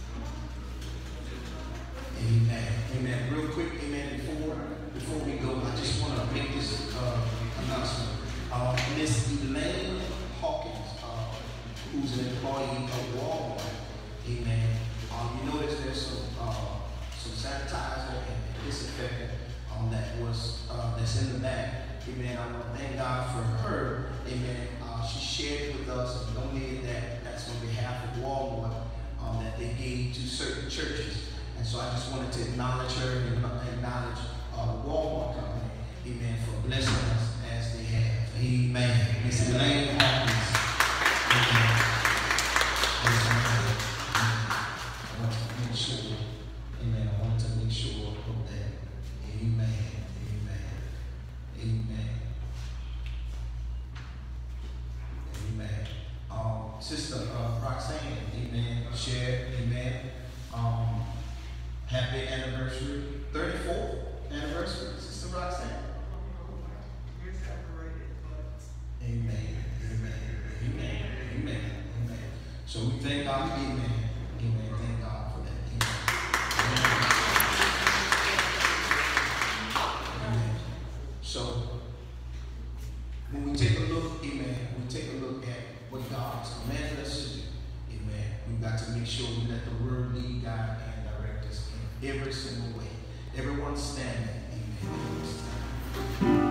Amen. Real quick, amen, before, before we go, I Elaine Hawkins, uh, who's an employee of Walmart. Amen. Um, you notice there's some uh, some sanitizer and disinfectant um, that was uh, that's in the bag. Amen. I want to thank God for her. Amen. Uh, she shared it with us and donated that. That's on behalf of Walmart um, that they gave to certain churches. And so I just wanted to acknowledge her and acknowledge uh, the Walmart company. Amen. For blessing us as they have. Amen. Miss Elaine Hawkins. Amen. I want to make sure. Amen. I want to make sure of that. Amen. Amen. Amen. Um, Sister uh, Roxanne, amen, shared, amen. Um, happy anniversary, thirty-fourth anniversary, Sister Roxanne. You're separated, but Amen. Amen. Amen. Amen. Amen. So we thank God, amen. Amen. Thank God for that. Amen. Amen. So when we take a look, amen, we take a look at what God has commanded us to do, amen, we've got to make sure we let the word lead, guide, and direct us in every single way. Everyone standing, amen.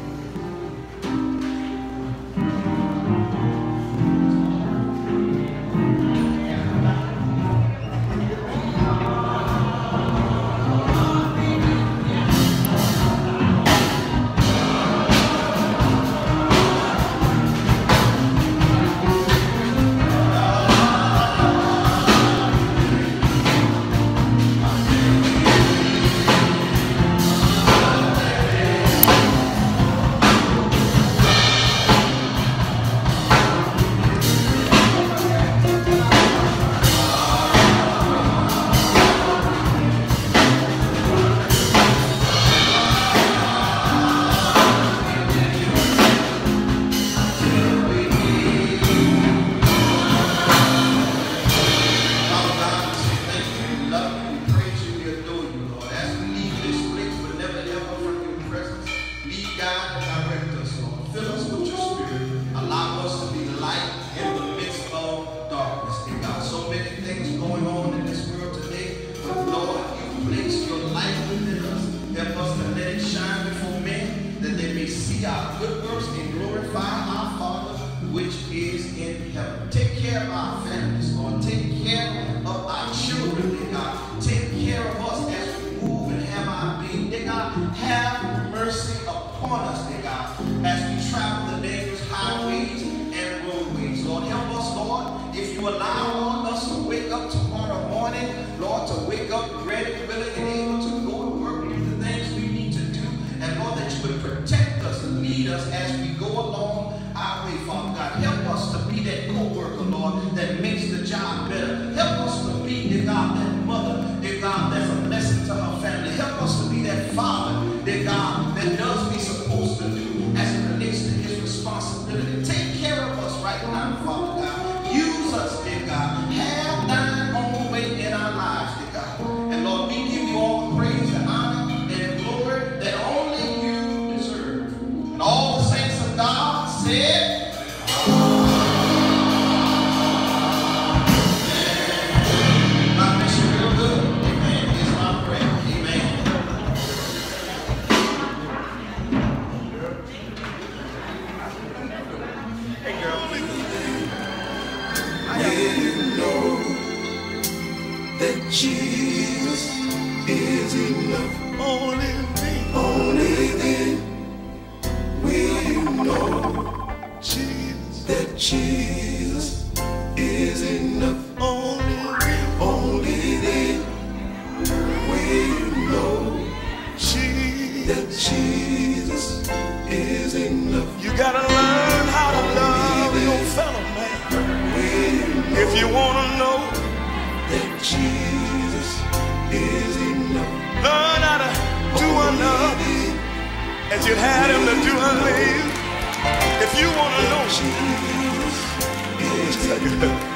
As you had him to do and leave. If you want to know, Jesus is